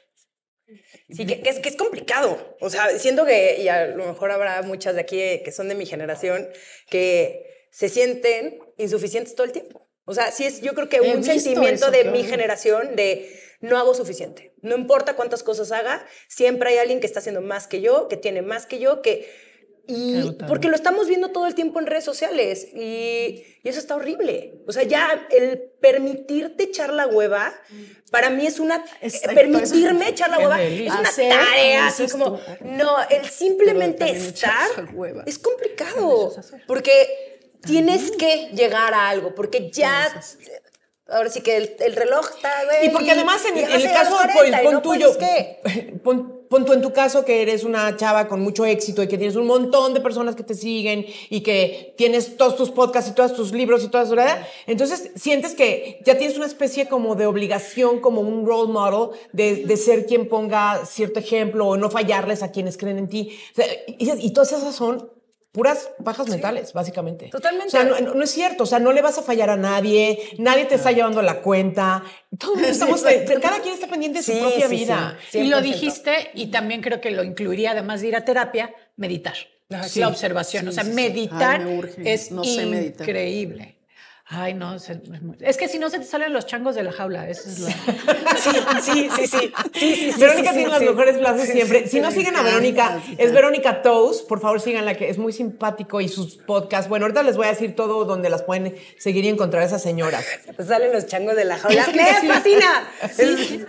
Speaker 3: sí, que, que es, que es complicado. O sea, siento que, y a lo mejor habrá muchas de aquí que son de mi generación, que se sienten insuficientes todo el tiempo. O sea, sí es, yo creo que
Speaker 4: He
Speaker 3: un
Speaker 4: visto
Speaker 3: sentimiento
Speaker 4: eso,
Speaker 3: de
Speaker 4: claro.
Speaker 3: mi generación de no hago suficiente. No importa cuántas cosas haga, siempre hay alguien que está haciendo más que yo, que tiene más que yo, que... Y porque lo estamos viendo todo el tiempo en redes sociales y, y eso está horrible. O sea, ya el permitirte echar la hueva, para mí es una...
Speaker 4: Exacto,
Speaker 3: permitirme
Speaker 4: eso-
Speaker 3: echar la
Speaker 5: qué
Speaker 3: hueva
Speaker 5: delicia.
Speaker 3: es una
Speaker 4: Hacer,
Speaker 3: tarea,
Speaker 4: como
Speaker 3: así
Speaker 4: dices
Speaker 3: como...
Speaker 4: tú.
Speaker 3: No, el simplemente
Speaker 4: Pero también
Speaker 3: estar
Speaker 4: echar la hueva.
Speaker 3: es complicado. Porque tienes que llegar a algo, porque ya... Ahora sí que el, el reloj está... güey,
Speaker 5: Y porque además en,
Speaker 3: y
Speaker 5: en
Speaker 3: ya
Speaker 5: el
Speaker 3: vas a
Speaker 5: caso,
Speaker 3: los
Speaker 5: pon,
Speaker 3: cuarenta y
Speaker 5: pon
Speaker 3: no
Speaker 5: tuyo,
Speaker 3: puedes, ¿qué?
Speaker 5: pon, pon tú en tu caso que eres una chava con mucho éxito y que tienes un montón de personas que te siguen y que tienes todos tus podcasts y todos tus libros y todas tus... ¿verdad? Entonces sientes que ya tienes una especie como de obligación, como un role model de, de ser quien ponga cierto ejemplo o no fallarles a quienes creen en ti. O sea, y, y todas esas son... puras pajas mentales, básicamente.
Speaker 3: Totalmente.
Speaker 5: O sea, no, no- no es cierto. O sea, no le vas a fallar a nadie. Nadie te está llevando la cuenta. Todo el mundo estamos... Cada quien está pendiente de su
Speaker 3: Sí,
Speaker 5: propia
Speaker 3: sí,
Speaker 5: vida.
Speaker 3: sí.
Speaker 1: Y lo
Speaker 3: cien por ciento.
Speaker 1: dijiste, y también creo que lo incluiría, además de ir a terapia, meditar.
Speaker 5: sí.
Speaker 1: La observación.
Speaker 4: Sí,
Speaker 1: o sea,
Speaker 4: sí, sí.
Speaker 1: meditar
Speaker 4: Ay, me urge.
Speaker 1: es
Speaker 4: No sé meditar.
Speaker 1: increíble. Ay, no, es, es que si no se te salen los changos de la jaula, eso es lo...
Speaker 3: Sí, sí, sí, sí. sí, sí, sí
Speaker 2: Verónica
Speaker 3: sí,
Speaker 2: tiene
Speaker 3: sí,
Speaker 2: las
Speaker 3: sí.
Speaker 2: mejores frases
Speaker 3: Sí,
Speaker 2: siempre.
Speaker 3: sí,
Speaker 2: Si no
Speaker 3: sí,
Speaker 2: siguen
Speaker 3: sí.
Speaker 2: a Verónica,
Speaker 4: sí,
Speaker 2: es Verónica Toast. Por favor, síganla, que es muy simpático y sus podcasts. Bueno, ahorita les voy a decir todo donde las pueden seguir y encontrar a esas señoras.
Speaker 3: Pues salen los changos de la jaula.
Speaker 1: Es que
Speaker 3: ¡Me
Speaker 1: sí.
Speaker 3: fascina!
Speaker 1: Sí.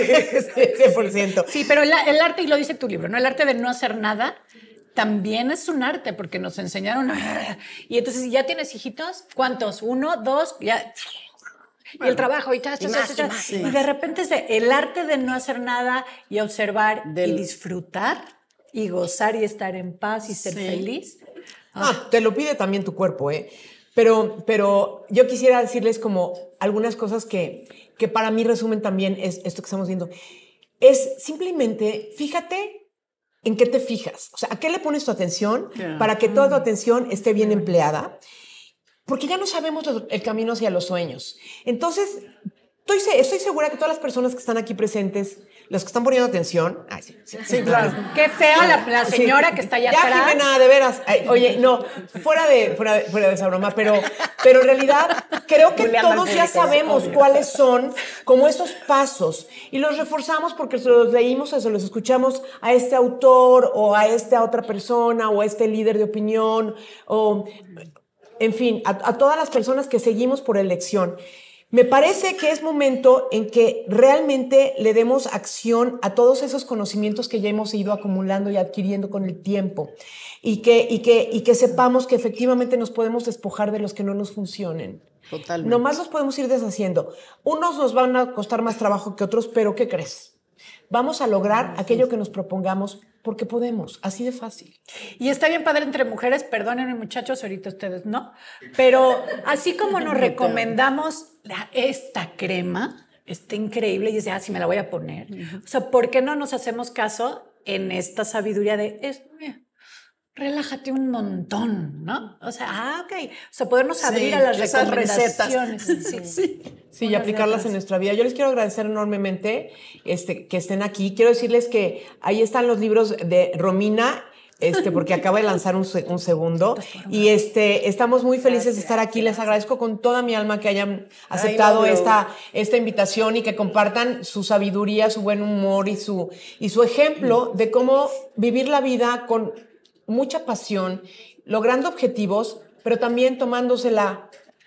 Speaker 2: cien por ciento.
Speaker 1: Sí, pero el, el arte, y lo dice tu libro, ¿no? El arte de no hacer nada también es un arte, porque nos enseñaron a... Y entonces, ¿ya tienes hijitos? ¿Cuántos? ¿Uno? ¿Dos? Ya... Y el trabajo y tal,
Speaker 3: y más, y más, y
Speaker 1: y
Speaker 3: más.
Speaker 1: de repente es de el arte de no hacer nada y observar
Speaker 4: Del-
Speaker 1: y disfrutar y gozar y estar en paz y ser
Speaker 4: Sí.
Speaker 1: feliz.
Speaker 2: Ah, te lo pide también tu cuerpo, ¿eh? Pero, pero yo quisiera decirles como algunas cosas que, que para mí resumen también es esto que estamos viendo. Es simplemente, fíjate en qué te fijas. O sea, ¿a qué le pones tu atención
Speaker 4: Claro.
Speaker 2: para que toda tu atención esté bien empleada? Porque ya no sabemos el camino hacia los sueños. Entonces, estoy, se- estoy segura que todas las personas que están aquí presentes, los que están poniendo atención... Ay, sí, sí,
Speaker 1: Sí, claro. Qué fea la, la señora
Speaker 2: Sí.
Speaker 1: que está allá
Speaker 2: ya,
Speaker 1: atrás.
Speaker 2: Jimena, de veras. Ay, oye, no, fuera de, fuera, de, fuera de esa broma, pero, pero en realidad creo que
Speaker 3: Julián
Speaker 2: todos ya
Speaker 3: Martínez,
Speaker 2: sabemos
Speaker 3: obvio.
Speaker 2: cuáles son como esos pasos y los reforzamos porque se los leímos o se los escuchamos a este autor o a esta otra persona o a este líder de opinión o, en fin, a, a todas las personas que seguimos por elección. Me parece que es momento en que realmente le demos acción a todos esos conocimientos que ya hemos ido acumulando y adquiriendo con el tiempo y que, y que, y que sepamos que efectivamente nos podemos despojar de los que no nos funcionen.
Speaker 4: Totalmente.
Speaker 2: Nomás los podemos ir deshaciendo. Unos nos van a costar más trabajo que otros, pero ¿qué crees? Vamos a lograr aquello que nos propongamos porque podemos, así de fácil.
Speaker 1: Y está bien padre entre mujeres, perdónenme muchachos, ahorita ustedes no, pero así como nos recomendamos la- esta crema, está increíble y dice, ah, sí me la voy a poner. O sea, ¿por qué no nos hacemos caso en esta sabiduría de, es, mira, relájate un montón, ¿no? O sea, ah, ok. O sea, podernos
Speaker 4: Sí,
Speaker 1: abrir a las
Speaker 4: esas recetas.
Speaker 1: recomendaciones. Sí, sí.
Speaker 2: Sí, y
Speaker 1: Unas
Speaker 2: aplicarlas
Speaker 1: letras.
Speaker 2: en nuestra vida. Yo les quiero agradecer enormemente este, que estén aquí. Quiero decirles que ahí están los libros de Romina, este, porque acaba de lanzar un, se- un segundo. Y este, estamos muy felices de estar aquí. Les agradezco con toda mi alma que hayan aceptado
Speaker 3: no, bro.
Speaker 2: esta, esta invitación y que compartan su sabiduría, su buen humor y su, y su ejemplo de cómo vivir la vida con mucha pasión, logrando objetivos, pero también tomándosela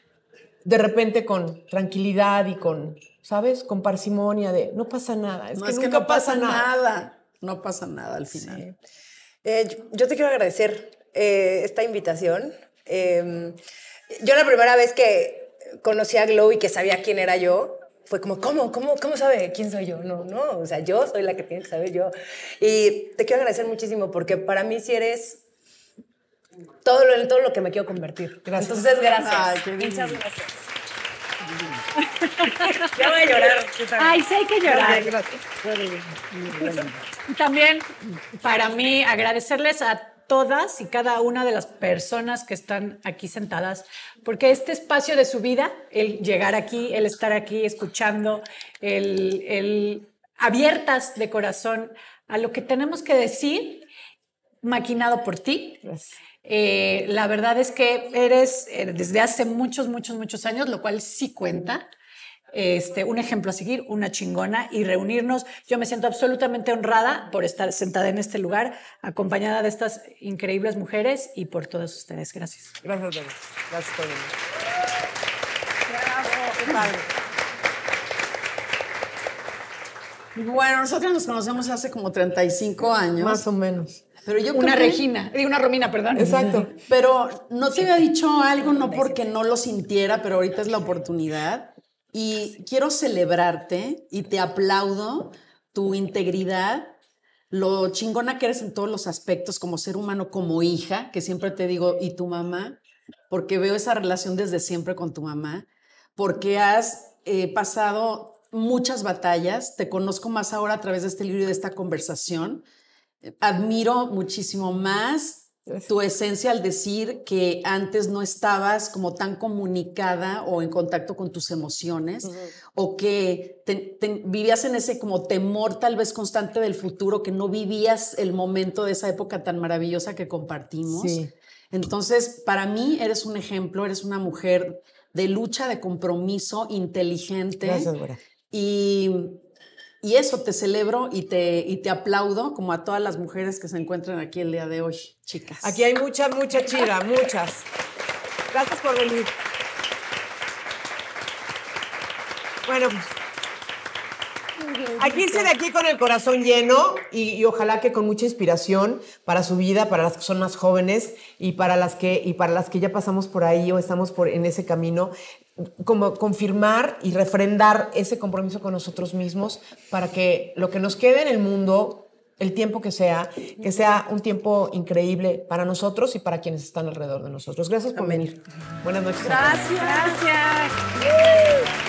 Speaker 2: de repente con tranquilidad y con, ¿sabes? Con parsimonia de no pasa nada. Es
Speaker 4: No,
Speaker 2: que
Speaker 4: es que
Speaker 2: nunca
Speaker 4: no pasa nada. No pasa nada al final.
Speaker 3: Eh, yo, yo te quiero agradecer eh, esta invitación. Eh, yo la primera vez que conocí a Glow y que sabía quién era yo, fue como, ¿cómo? ¿Cómo, cómo sabe quién soy yo? No, no, o sea, yo soy la que tiene que saber yo. Y te quiero agradecer muchísimo porque para mí sí eres todo lo, en todo lo que me quiero convertir.
Speaker 2: Gracias.
Speaker 3: Entonces, gracias.
Speaker 4: Ay, qué lindo.
Speaker 3: Muchas gracias. Ya voy a llorar.
Speaker 1: Ay, sí hay que llorar. Y también, para mí, agradecerles a todas y cada una de las personas que están aquí sentadas, porque este espacio de su vida, el llegar aquí, el estar aquí escuchando, el, el abiertas de corazón a lo que tenemos que decir, maquinado por ti. Eh, la verdad es que eres eh, desde hace muchos, muchos, muchos años, lo cual sí cuenta. Este, un ejemplo a seguir, una chingona y reunirnos. Yo me siento absolutamente honrada por estar sentada en este lugar, acompañada de estas increíbles mujeres y por todos ustedes. Gracias.
Speaker 2: Gracias, Dani. Gracias por venir.
Speaker 4: Bueno, nosotros nos conocemos hace como treinta y cinco años.
Speaker 2: Más o menos.
Speaker 4: Pero yo
Speaker 1: Una
Speaker 4: creo que-
Speaker 1: Regina, digo una Romina, perdón.
Speaker 2: Exacto.
Speaker 4: Pero no te había dicho algo, no porque no lo sintiera, pero ahorita es la oportunidad. Y quiero celebrarte y te aplaudo tu integridad, lo chingona que eres en todos los aspectos, como ser humano, como hija, que siempre te digo, ¿y tu mamá? Porque veo esa relación desde siempre con tu mamá, porque has eh, pasado muchas batallas, te conozco más ahora a través de este libro y de esta conversación. Admiro muchísimo más tu esencia al decir que antes no estabas como tan comunicada o en contacto con tus emociones, uh-huh. o que te, te, vivías en ese como temor tal vez constante del futuro, que no vivías el momento de esa época tan maravillosa que compartimos.
Speaker 2: Sí.
Speaker 4: Entonces, para mí eres un ejemplo, eres una mujer de lucha, de compromiso, inteligente.
Speaker 2: Gracias, güera.
Speaker 4: Y, y eso te celebro y te, y te aplaudo, como a todas las mujeres que se encuentran aquí el día de hoy, chicas.
Speaker 2: Aquí hay mucha, mucha chida, muchas. Gracias por venir. Bueno, aquí irse de aquí con el corazón lleno y, y ojalá que con mucha inspiración para su vida, para las que son más jóvenes y para las que, y para las que ya pasamos por ahí o estamos por, en ese camino, como confirmar y refrendar ese compromiso con nosotros mismos para que lo que nos quede en el mundo, el tiempo que sea, que sea un tiempo increíble para nosotros y para quienes están alrededor de nosotros. Gracias por venir. Buenas noches.
Speaker 3: Gracias. Gracias.